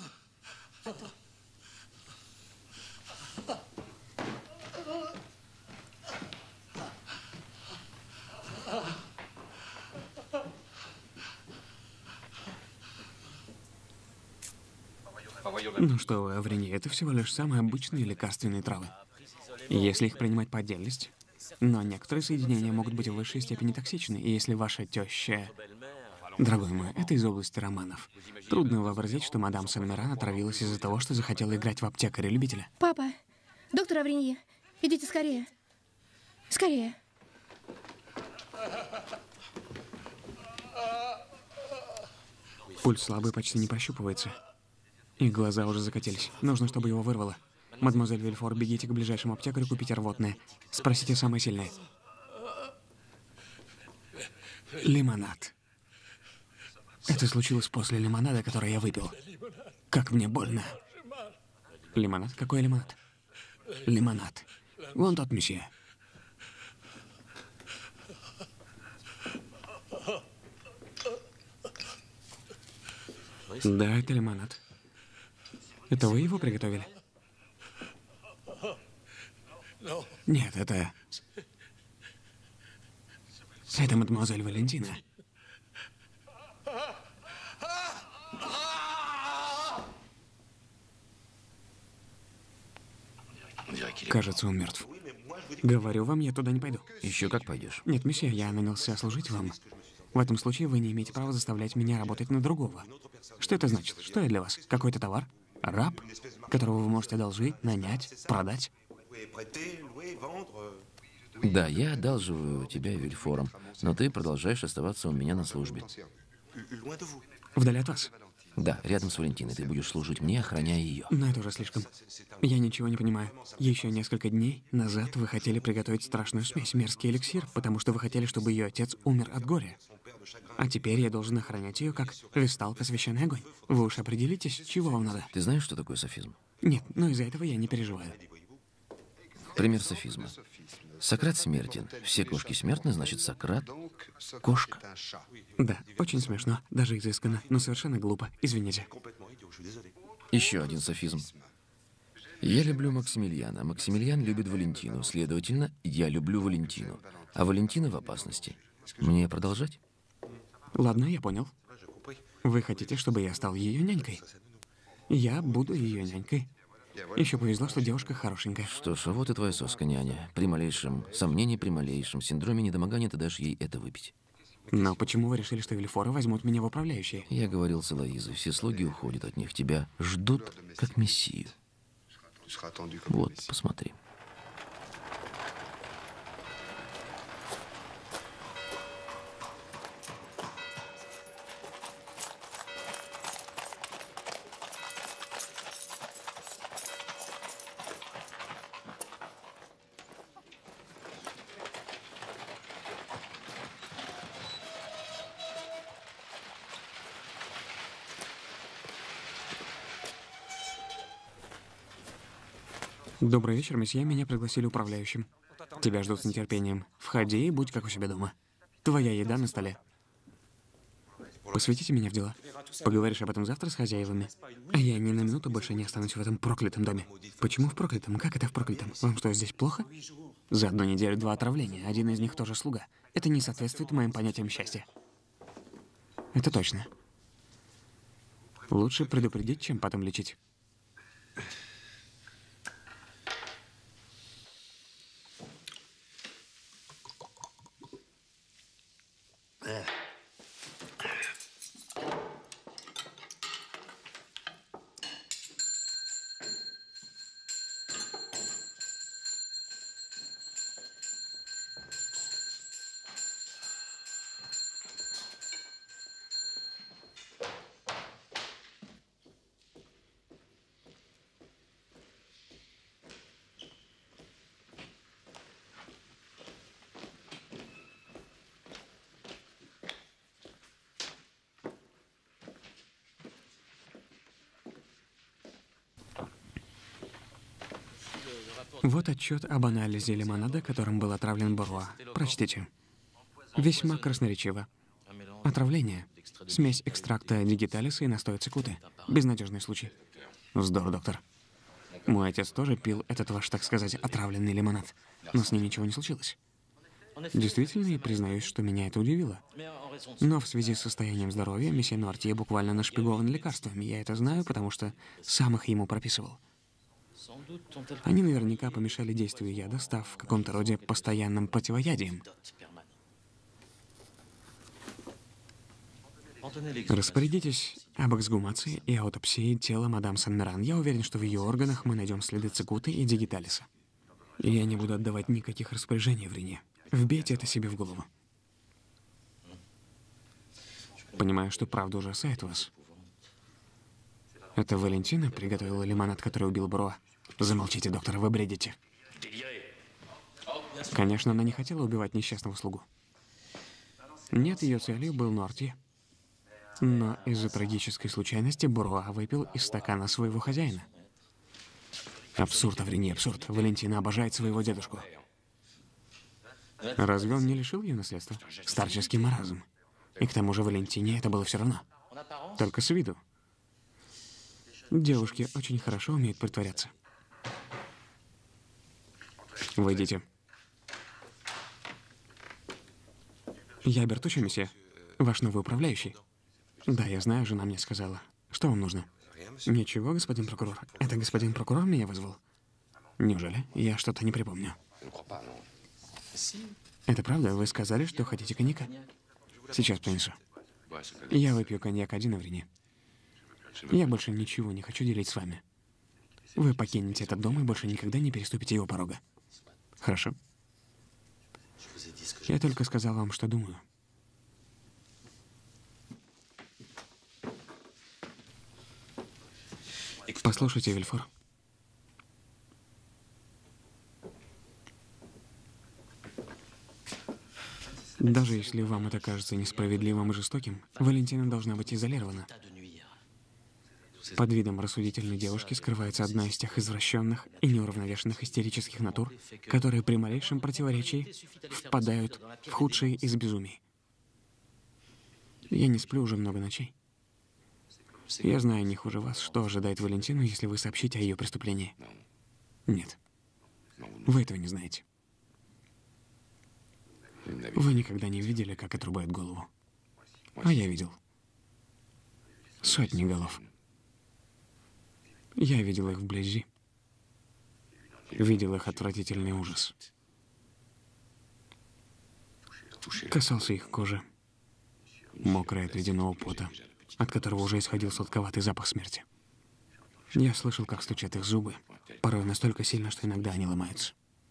Ну что вы, Авриньи, это всего лишь самые обычные лекарственные травы. Если их принимать по отдельности. Но некоторые соединения могут быть в высшей степени токсичны, и если ваша теща... Дорогой мой, это из области романов. Трудно вообразить, что мадам Сен-Меран отравилась из-за того, что захотела играть в аптекаря-любителя. Папа, доктор Авриньи, идите скорее. Скорее. Пульс слабый, почти не прощупывается. И глаза уже закатились. Нужно, чтобы его вырвало. Мадемуазель Вильфор, бегите к ближайшему аптекарю, купите рвотное. Спросите самое сильное. Лимонад. Это случилось после лимонада, который я выпил. Как мне больно. Лимонад? Какой лимонад? Лимонад. Вон тот, месье. Да, это лимонад. Это вы его приготовили? Нет, это... Это мадемуазель Валентина. Кажется, он мертв. Говорю вам, я туда не пойду. Еще как пойдешь. Нет, месье, я нанялся служить вам. В этом случае вы не имеете права заставлять меня работать на другого. Что это значит? Что я для вас? Какой-то товар? Раб? Которого вы можете одолжить, нанять, продать? Да, я одалживаю тебя Вильфором, но ты продолжаешь оставаться у меня на службе. Вдали от вас. Да, рядом с Валентиной. Ты будешь служить мне, охраняя ее. Но это уже слишком. Я ничего не понимаю. Еще несколько дней назад вы хотели приготовить страшную смесь, мерзкий эликсир, потому что вы хотели, чтобы ее отец умер от горя. А теперь я должен охранять ее, как весталка священный огонь. Вы уж определитесь, чего вам надо. Ты знаешь, что такое софизм? Нет, но из-за этого я не переживаю. Пример софизма. Сократ смертен. Все кошки смертны, значит, Сократ — кошка. Да, очень смешно, даже изысканно, но совершенно глупо. Извините. Еще один софизм. Я люблю Максимилиана, Максимилиан любит Валентину. Следовательно, я люблю Валентину. А Валентина в опасности. Мне продолжать? Ладно, я понял. Вы хотите, чтобы я стал ее нянькой? Я буду ее нянькой. Еще повезло, что девушка хорошенькая. Что ж, вот и твоя соска, няня. При малейшем сомнении, при малейшем синдроме недомогания ты дашь ей это выпить. Но почему вы решили, что Вильфоры возьмут меня в управляющие? Я говорил с Элоизой, все слуги уходят от них. Тебя ждут, как мессию. Вот, посмотри. Добрый вечер, месье. Меня пригласили управляющим. Тебя ждут с нетерпением. Входи и будь как у себя дома. Твоя еда на столе. Посвятите меня в дела. Поговоришь об этом завтра с хозяевами. А я ни на минуту больше не останусь в этом проклятом доме. Почему в проклятом? Как это в проклятом? Вам что, здесь плохо? За одну неделю 2 отравления. Один из них тоже слуга. Это не соответствует моим понятиям счастья. Это точно. Лучше предупредить, чем потом лечить. Вот отчет об анализе лимонада, которым был отравлен Буруа. Прочтите. Весьма красноречиво. Отравление. Смесь экстракта дигиталиса и настоя цикуты. Безнадежный случай. Вздор, доктор. Мой отец тоже пил этот ваш, так сказать, отравленный лимонад. Но с ним ничего не случилось. Действительно, и признаюсь, что меня это удивило. Но в связи с состоянием здоровья месье Нуартье буквально нашпигован лекарствами. Я это знаю, потому что сам их ему прописывал. Они наверняка помешали действию яда, став в каком-то роде постоянным противоядием. Распорядитесь об эксгумации и аутопсии тела мадам Сен-Меран. Я уверен, что в ее органах мы найдем следы цикуты и дигиталиса. И я не буду отдавать никаких распоряжений в Рене. Вбейте это себе в голову. Понимаю, что правда ужасает вас. Это Валентина приготовила лимонад, который убил Буруа. Замолчите, доктор, вы бредите. Конечно, она не хотела убивать несчастного слугу. Нет, ее целью был Нуартье. Но из-за трагической случайности Буруа выпил из стакана своего хозяина. Абсурд, Аврини, абсурд. Валентина обожает своего дедушку. Разве он не лишил ее наследства? Старческий маразм. И к тому же Валентине это было все равно. Только с виду. Девушки очень хорошо умеют притворяться. Войдите. Я Бертуччо, месье. Ваш новый управляющий. Да, я знаю, жена мне сказала. Что вам нужно? Ничего, господин прокурор. Это господин прокурор меня вызвал? Неужели? Я что-то не припомню. Это правда? Вы сказали, что хотите коньяка? Сейчас принесу. Я выпью коньяк один, Аврини. Я больше ничего не хочу делить с вами. Вы покинете этот дом и больше никогда не переступите его порога. Хорошо? Я только сказал вам, что думаю. Послушайте, Вильфор. Даже если вам это кажется несправедливым и жестоким, Валентина должна быть изолирована. Под видом рассудительной девушки скрывается одна из тех извращенных и неуравновешенных истерических натур, которые при малейшем противоречии впадают в худшие из безумий. Я не сплю уже много ночей. Я знаю не хуже вас, что ожидает Валентину, если вы сообщите о ее преступлении. Нет. Вы этого не знаете. Вы никогда не видели, как отрубают голову. А я видел. Сотни голов. Я видел их вблизи. Видел их отвратительный ужас. Касался их кожи. Мокрая от ледяного пота, от которого уже исходил сладковатый запах смерти. Я слышал, как стучат их зубы, порой настолько сильно, что иногда они ломаются.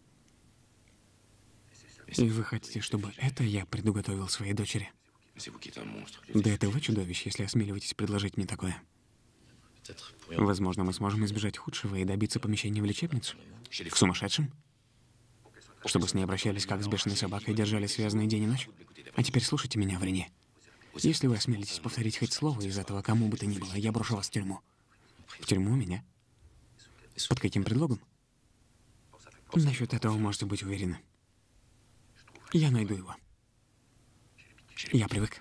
И вы хотите, чтобы это я предуготовил своей дочери? Да это вы чудовище, если осмеливаетесь предложить мне такое. Возможно, мы сможем избежать худшего и добиться помещения в лечебницу. К сумасшедшим? Чтобы с ней обращались как с бешеной собакой и держали связанные день и ночь? А теперь слушайте меня, Врене. Если вы осмелитесь повторить хоть слово из этого кому бы то ни было, я брошу вас в тюрьму. В тюрьму меня? Под каким предлогом? Насчет этого можете быть уверены. Я найду его. Я привык.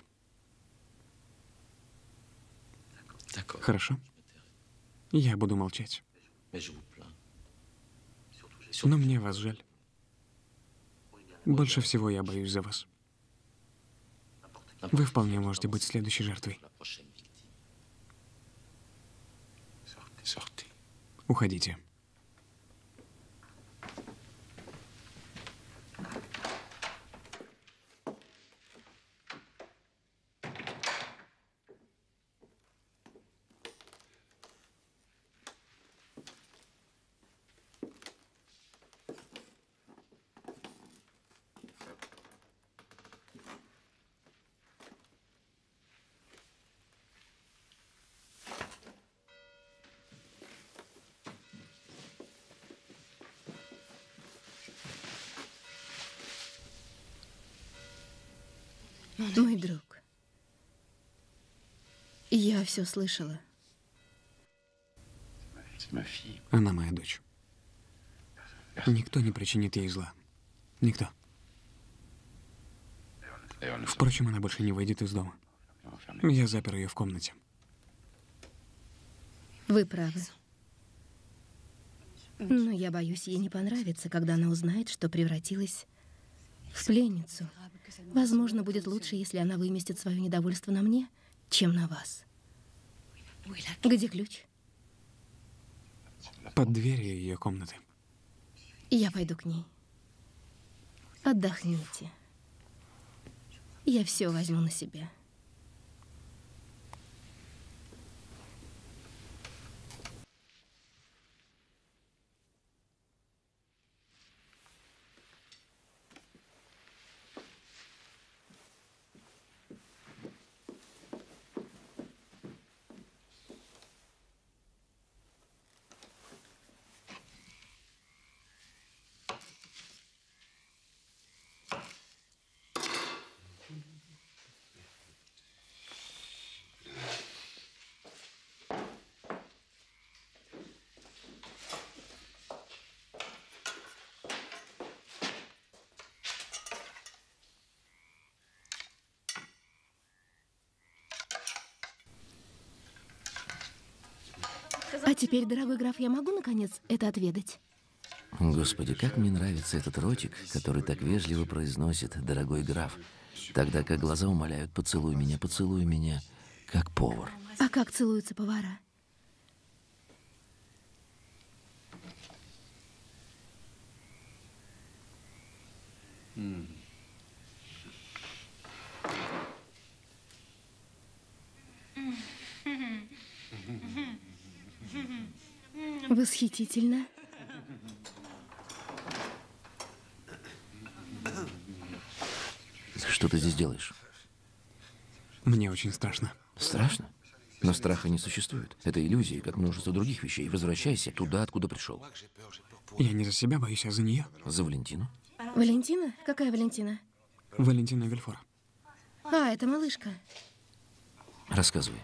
Хорошо. Я буду молчать. Но мне вас жаль. Больше всего я боюсь за вас. Вы вполне можете быть следующей жертвой. Уходите. Мой друг, я все слышала. Она моя дочь. Никто не причинит ей зла. Никто. Впрочем, она больше не выйдет из дома. Я запер ее в комнате. Вы правы. Но я боюсь, ей не понравится, когда она узнает, что превратилась в пленницу. Возможно, будет лучше, если она выместит свое недовольство на мне, чем на вас. Где ключ? Под дверью ее комнаты. Я пойду к ней. Отдохните. Я все возьму на себя. А теперь, дорогой граф, я могу, наконец, это отведать? Господи, как мне нравится этот ротик, который так вежливо произносит «дорогой граф», тогда как глаза умоляют поцелуй меня», как повар. А как целуются повара? Восхитительно. Что ты здесь делаешь? Мне очень страшно. Страшно? Но страха не существует. Это иллюзия, как множество других вещей. Возвращайся туда, откуда пришел. Я не за себя боюсь, а за нее. За Валентину? Валентина? Какая Валентина? Валентина Вильфор. А, это малышка. Рассказывай.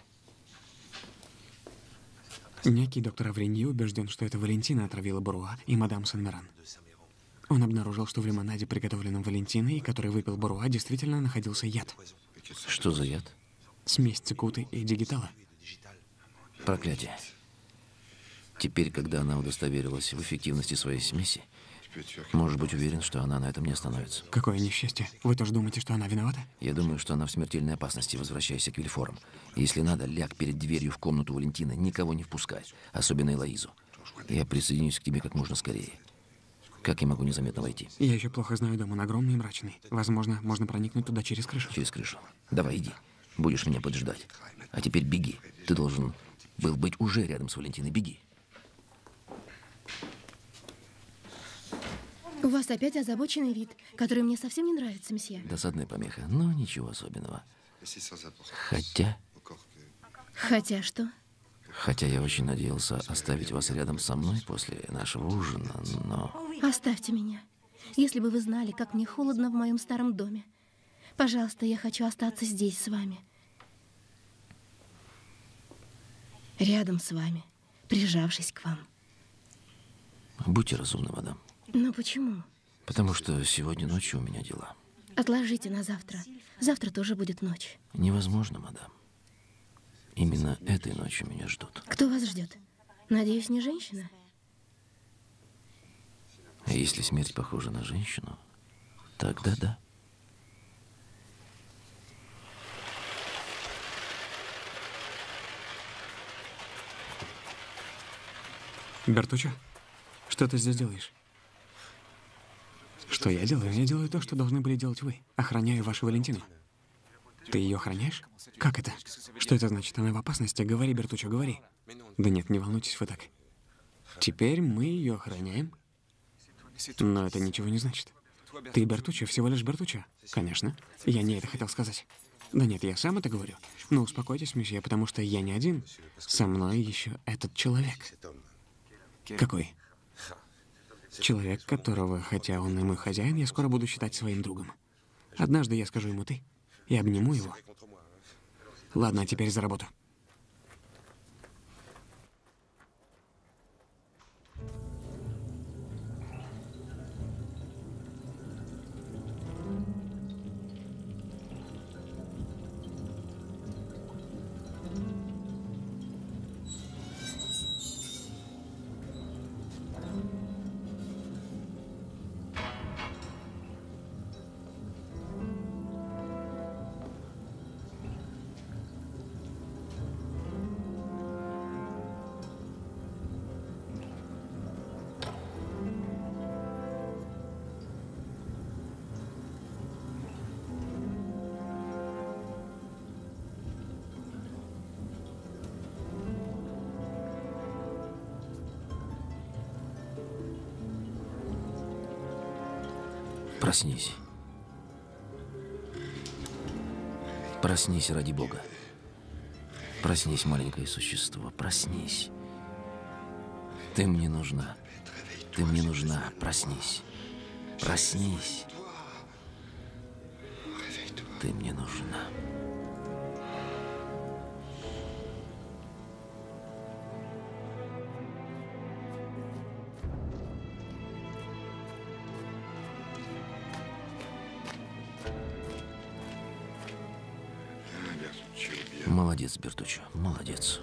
Некий доктор Авриньи убежден, что это Валентина отравила Буруа и мадам Сен-Меран. Он обнаружил, что в лимонаде, приготовленном Валентиной, и который выпил Буруа, действительно находился яд. Что за яд? Смесь цикуты и дигитала. Проклятие. Теперь, когда она удостоверилась в эффективности своей смеси, можешь быть уверен, что она на этом не остановится. Какое несчастье. Вы тоже думаете, что она виновата? Я думаю, что она в смертельной опасности. Возвращайся к Вильфорам. Если надо, ляг перед дверью в комнату Валентины, никого не впускай, особенно Элоизу. Я присоединюсь к тебе как можно скорее. Как я могу незаметно войти? Я еще плохо знаю дом, он огромный и мрачный. Возможно, можно проникнуть туда через крышу. Через крышу. Давай, иди. Будешь меня поджидать. А теперь беги. Ты должен был быть уже рядом с Валентиной. Беги. У вас опять озабоченный вид, который мне совсем не нравится, месье. Досадная помеха, но ничего особенного. Хотя Хотя что? Хотя я очень надеялся оставить вас рядом со мной после нашего ужина, но... Оставьте меня. Если бы вы знали, как мне холодно в моем старом доме. Пожалуйста, я хочу остаться здесь с вами. Рядом с вами, прижавшись к вам. Будьте разумны, мадам. Но почему? Потому что сегодня ночью у меня дела. Отложите на завтра. Завтра тоже будет ночь. Невозможно, мадам. Именно этой ночью меня ждут. Кто вас ждет? Надеюсь, не женщина? А если смерть похожа на женщину, тогда да. Бертуччо, что ты здесь делаешь? Что я делаю? Я делаю то, что должны были делать вы. Охраняю вашу Валентину. Ты ее охраняешь? Как это? Что это значит? Она в опасности? Говори, Бертуччо, говори. Да нет, не волнуйтесь вы так. Теперь мы ее охраняем. Но это ничего не значит. Ты Бертуччо, всего лишь Бертуччо. Конечно. Я не это хотел сказать. Да нет, я сам это говорю. Но успокойтесь, месье, потому что я не один. Со мной еще этот человек. Какой? Человек, которого, хотя он и мой хозяин, я скоро буду считать своим другом. Однажды я скажу ему «ты» и обниму его. Ладно, а теперь за работу. Проснись. Проснись ради Бога. Проснись, маленькое существо, проснись. Ты мне нужна. Ты мне нужна. Проснись. Проснись. Ты мне нужна. Молодец, Бертуччо, молодец.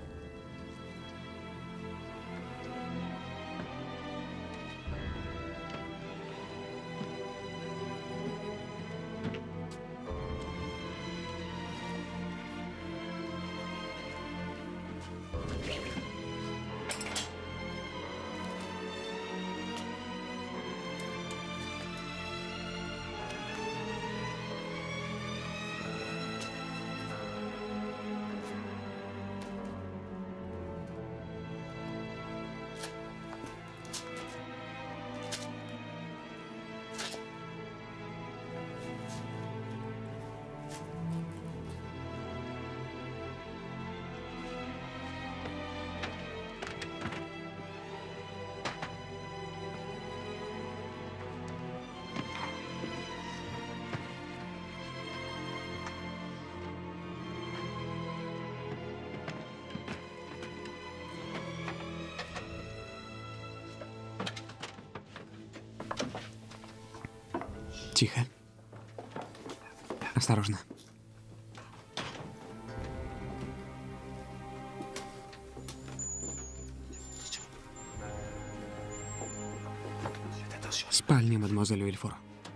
Тихо. Осторожно. Спальня мадемуазель Вильфор.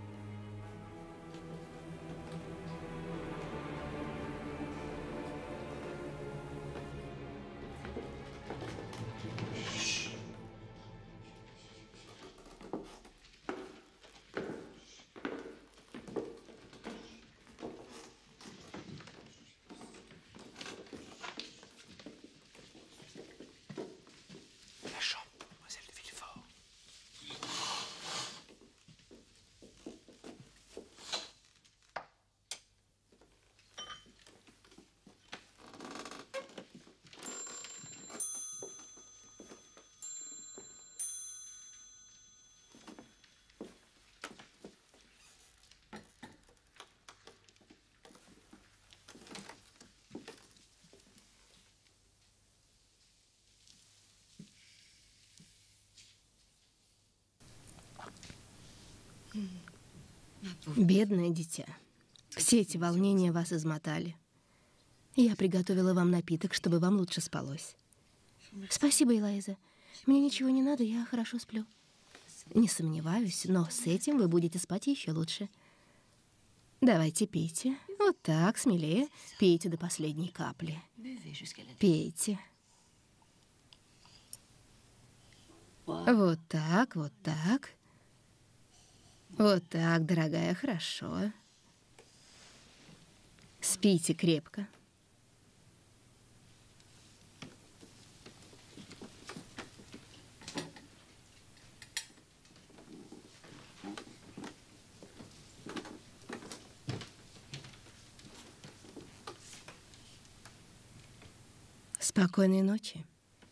Бедное дитя. Все эти волнения вас измотали. Я приготовила вам напиток, чтобы вам лучше спалось. Спасибо, Элайза. Мне ничего не надо, я хорошо сплю. Не сомневаюсь, но с этим вы будете спать еще лучше. Давайте пейте. Вот так, смелее. Пейте до последней капли. Пейте. Вот так, вот так. Вот так, дорогая, хорошо. Спите крепко. Спокойной ночи.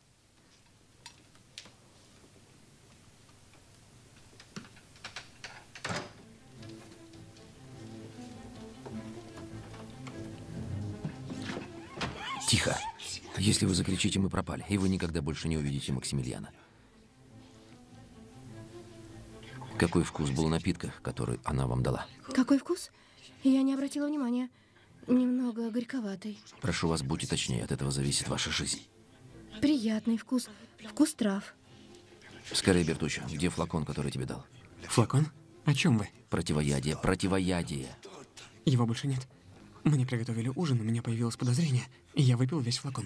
Тихо. Если вы закричите, мы пропали, и вы никогда больше не увидите Максимилиана. Какой вкус был напитка, который она вам дала? Какой вкус? Я не обратила внимания. Немного горьковатый. Прошу вас, будьте точнее, от этого зависит ваша жизнь. Приятный вкус. Вкус трав. Скорее, Бертуччо, где флакон, который тебе дал? Флакон? О чем вы? Противоядие, противоядие. Его больше нет. Мне приготовили ужин, у меня появилось подозрение, и я выпил весь флакон.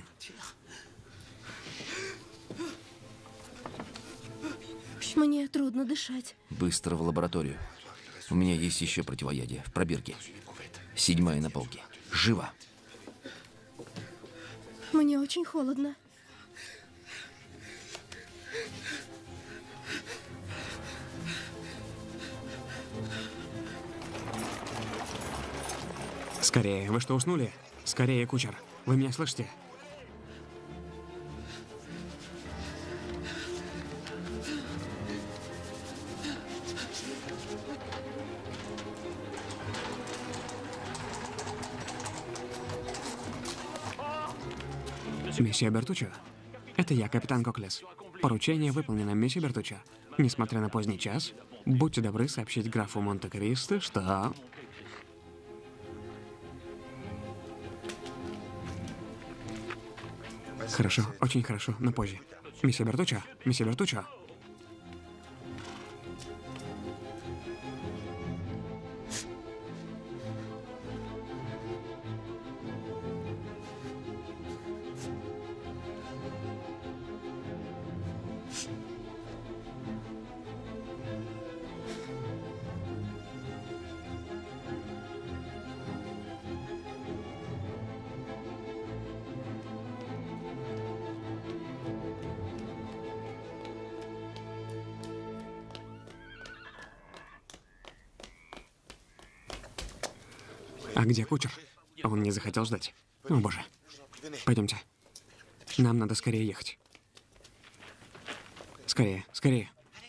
Мне трудно дышать. Быстро в лабораторию. У меня есть еще противоядие в пробирке. 7-я на полке. Живо! Мне очень холодно. Скорее, вы что, уснули? Скорее, кучер. Вы меня слышите? Месье Бертуччо, это я, капитан Коклес. Поручение выполнено, месье Бертуччо. Несмотря на поздний час, будьте добры сообщить графу Монте-Кристо, что... Хорошо, очень хорошо, но позже. Месье Бертуччо, месье Бертуччо. А где кучер? Он не захотел ждать. О, боже. Пойдемте. Нам надо скорее ехать. Скорее, скорее.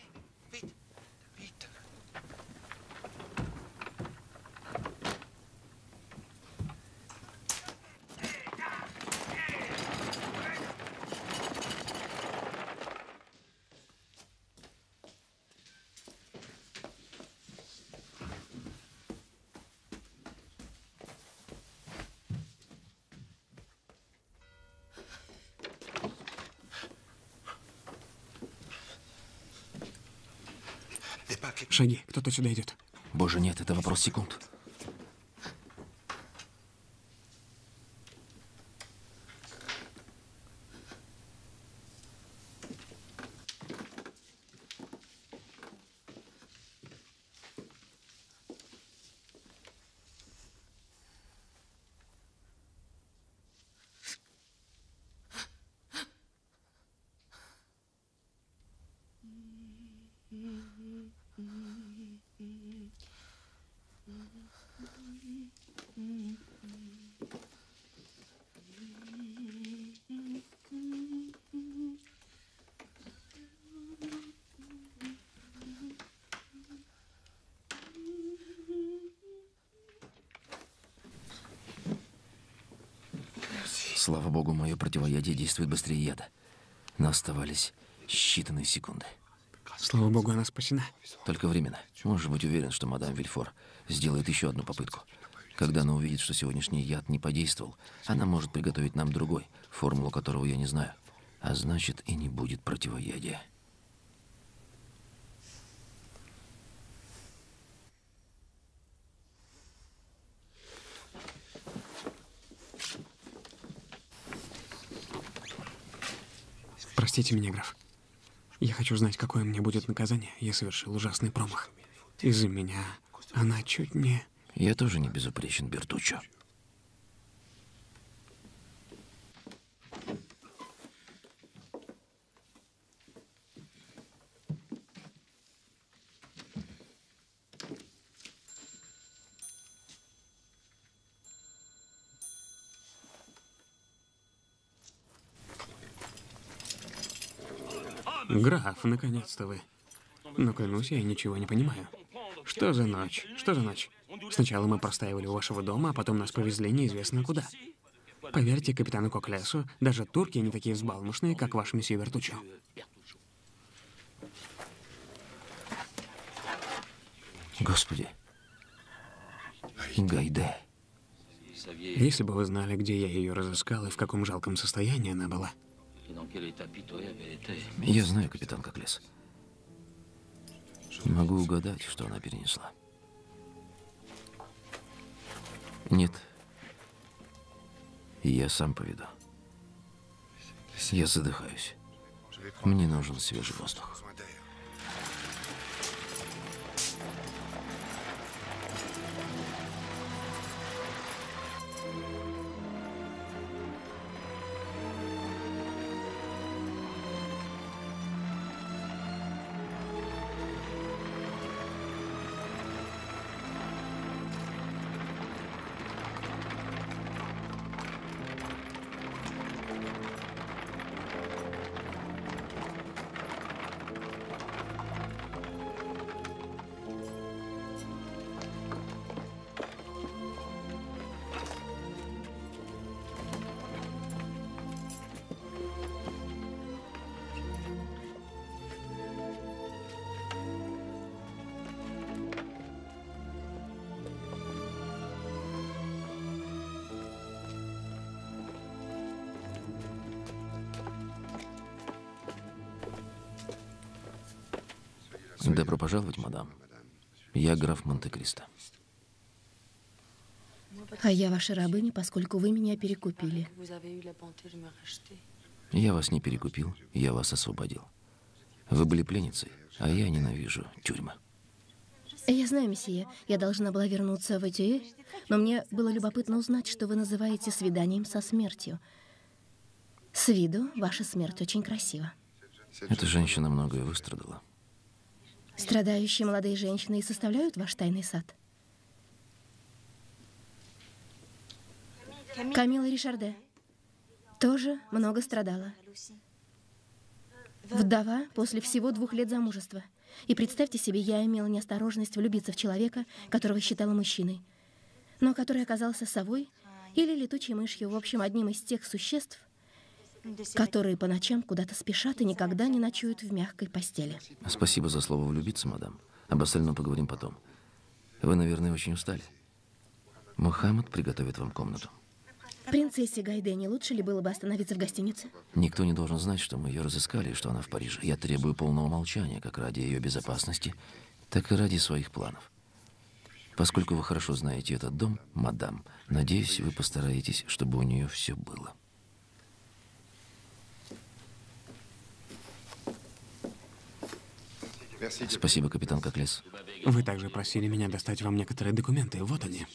Шаги, кто-то сюда идет. Боже, нет, это вопрос секунд. Слава богу, мое противоядие действует быстрее яда. Но оставались считанные секунды. Слава богу, она спасена. Только временно. Можешь быть уверен, что мадам Вильфор сделает еще одну попытку. Когда она увидит, что сегодняшний яд не подействовал, она может приготовить нам другой, формулу которого я не знаю. А значит, и не будет противоядия. Простите меня, граф. Я хочу знать, какое мне будет наказание. Я совершил ужасный промах. Из-за меня она чуть не... Я тоже не безупречен, Бертуччо. Граф, наконец-то вы. Но клянусь, я ничего не понимаю. Что за ночь? Что за ночь? Сначала мы простаивали у вашего дома, а потом нас повезли неизвестно куда. Поверьте капитану Коклесу, даже турки не такие взбалмошные, как ваш месье Бертуччо. Господи. Гайде. Если бы вы знали, где я ее разыскал и в каком жалком состоянии она была. Я знаю, капитан Коклес. Могу угадать, что она перенесла. Нет. Я сам поведу. Я задыхаюсь. Мне нужен свежий воздух. Добро пожаловать, мадам. Я граф Монте-Кристо. А я ваша рабыня, поскольку вы меня перекупили. Я вас не перекупил, я вас освободил. Вы были пленницей, а я ненавижу тюрьмы. Я знаю, месье, я должна была вернуться в Этюэ, но мне было любопытно узнать, что вы называете свиданием со смертью. С виду ваша смерть очень красива. Эта женщина многое выстрадала. Страдающие молодые женщины и составляют ваш тайный сад? Камила Ришарде тоже много страдала. Вдова после всего 2 лет замужества. И представьте себе, я имела неосторожность влюбиться в человека, которого считала мужчиной, но который оказался совой или летучей мышью, в общем, одним из тех существ, которые по ночам куда-то спешат и никогда не ночуют в мягкой постели. Спасибо за слово «влюбиться», мадам. Об остальном поговорим потом. Вы, наверное, очень устали. Мухаммад приготовит вам комнату. Принцессе Гайде не лучше ли было бы остановиться в гостинице? Никто не должен знать, что мы ее разыскали и что она в Париже. Я требую полного молчания, как ради ее безопасности, так и ради своих планов. Поскольку вы хорошо знаете этот дом, мадам, надеюсь, вы постараетесь, чтобы у нее все было. Спасибо, капитан Коклес. Вы также просили меня достать вам некоторые документы. Вот они.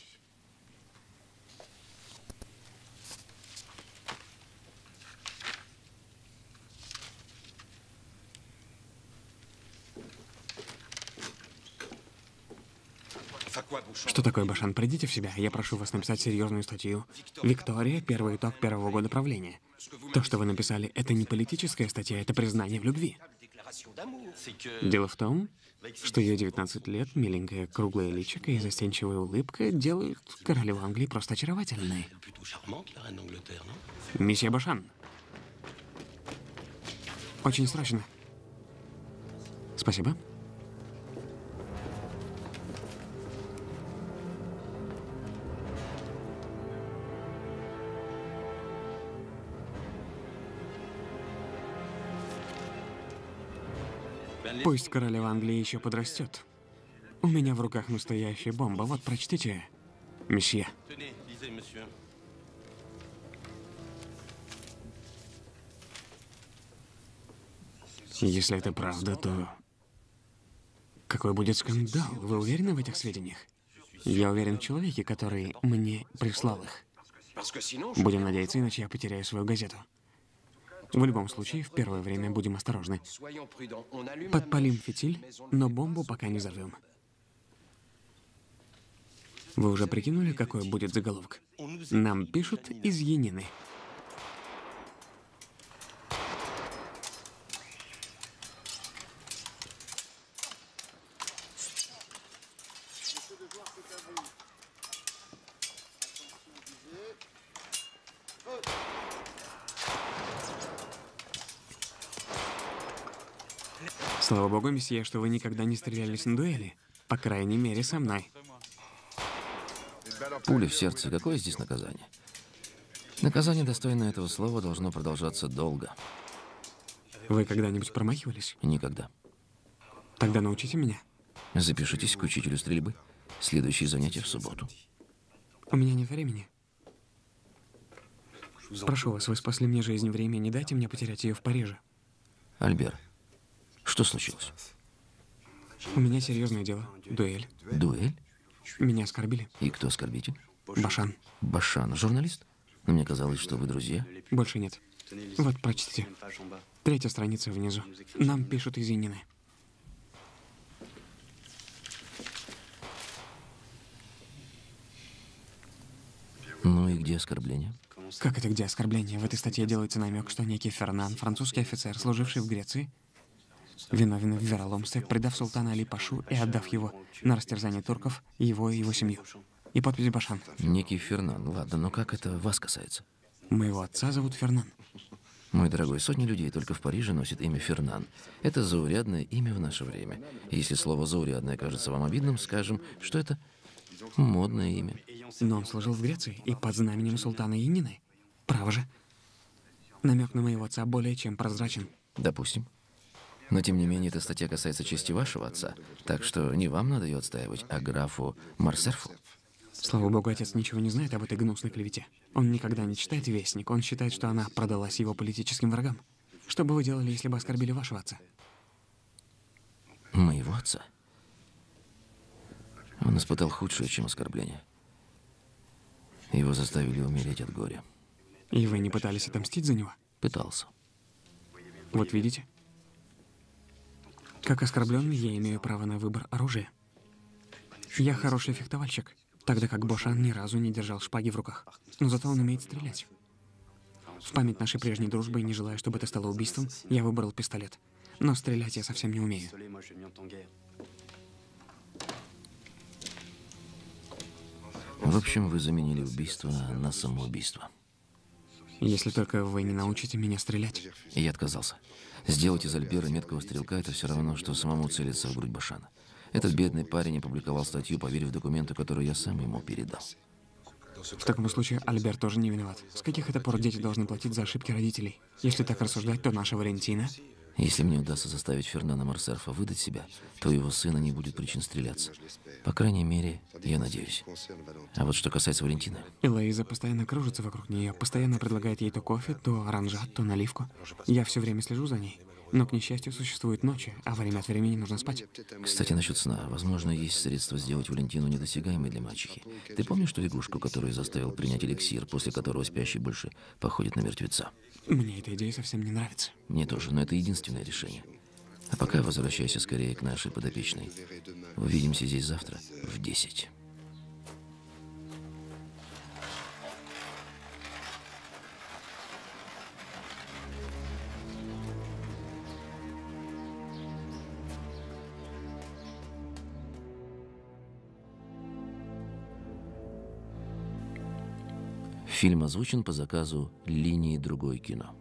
Что такое, Башан? Придите в себя. Я прошу вас написать серьезную статью. Виктория, первый итог первого года правления. То, что вы написали, это не политическая статья, это признание в любви. Дело в том, что ее 19 лет, миленькая круглая личико и застенчивая улыбка делают королеву Англии просто очаровательной. Месье Башан. Очень срочно. Спасибо. Пусть королева Англии еще подрастет. У меня в руках настоящая бомба. Вот, прочтите, месье. Если это правда, то какой будет скандал? Вы уверены в этих сведениях? Я уверен в человеке, который мне прислал их. Будем надеяться, иначе я потеряю свою газету. В любом случае, в первое время будем осторожны. Подпалим фитиль, но бомбу пока не взорвем. Вы уже прикинули, какой будет заголовок? Нам пишут из Янины. Слава богу, месье, что вы никогда не стрелялись на дуэли. По крайней мере, со мной. Пуля в сердце. Какое здесь наказание? Наказание, достойное этого слова, должно продолжаться долго. Вы когда-нибудь промахивались? Никогда. Тогда научите меня. Запишитесь к учителю стрельбы. Следующие занятия в субботу. У меня нет времени. Прошу вас, вы спасли мне жизнь, время, не дайте мне потерять ее в Париже. Альбер, что случилось? У меня серьезное дело. Дуэль. Дуэль? Меня оскорбили. И кто оскорбитель? Башан. Башан, журналист? Но мне казалось, что вы друзья. Больше нет. Вот, прочтите. 3-я страница внизу. Нам пишут из Янины. Ну и где оскорбление? Как это где оскорбление? В этой статье делается намек, что некий Фернан, французский офицер, служивший в Греции, виновен в вероломстве, предав султана Али-Пашу и отдав его на растерзание турков, его и его семью. И подпись Башан. Некий Фернан. Ладно, но как это вас касается? Моего отца зовут Фернан. Мой дорогой, сотни людей только в Париже носит имя Фернан. Это заурядное имя в наше время. Если слово «заурядное» кажется вам обидным, скажем, что это модное имя. Но он служил в Греции и под знаменем султана Янины. Право же. Намек на моего отца более чем прозрачен. Допустим. Но, тем не менее, эта статья касается чести вашего отца. Так что не вам надо ее отстаивать, а графу Марсерфу. Слава богу, отец ничего не знает об этой гнусной клевете. Он никогда не читает «Вестник». Он считает, что она продалась его политическим врагам. Что бы вы делали, если бы оскорбили вашего отца? Моего отца? Он испытал худшее, чем оскорбление. Его заставили умереть от горя. И вы не пытались отомстить за него? Пытался. Вот видите? Как оскорбленный, я имею право на выбор оружия. Я хороший фехтовальщик, тогда как Бошан ни разу не держал шпаги в руках. Но зато он умеет стрелять. В память нашей прежней дружбы и не желая, чтобы это стало убийством, я выбрал пистолет. Но стрелять я совсем не умею. В общем, вы заменили убийство на самоубийство. Если только вы не научите меня стрелять. И я отказался. Сделать из Альбера меткого стрелка — это все равно, что самому целиться в грудь Бошана. Этот бедный парень опубликовал статью, поверив в документы, которые я сам ему передал. В таком случае Альберт тоже не виноват. С каких это пор дети должны платить за ошибки родителей? Если так рассуждать, то наша Валентина... Если мне удастся заставить Фернана Марсерфа выдать себя, то у его сына не будет причин стреляться. По крайней мере, я надеюсь. А вот что касается Валентины... Элоиза постоянно кружится вокруг нее, постоянно предлагает ей то кофе, то оранжат, то наливку. Я все время слежу за ней. Но, к несчастью, существуют ночи, а время от времени нужно спать. Кстати, насчет сна. Возможно, есть средства сделать Валентину недосягаемой для мачехи. Ты помнишь ту лягушку, которую заставил принять эликсир, после которого спящий больше походит на мертвеца? Мне эта идея совсем не нравится. Мне тоже, но это единственное решение. А пока возвращайся скорее к нашей подопечной. Увидимся здесь завтра в 10. Фильм озвучен по заказу «Линии другой кино».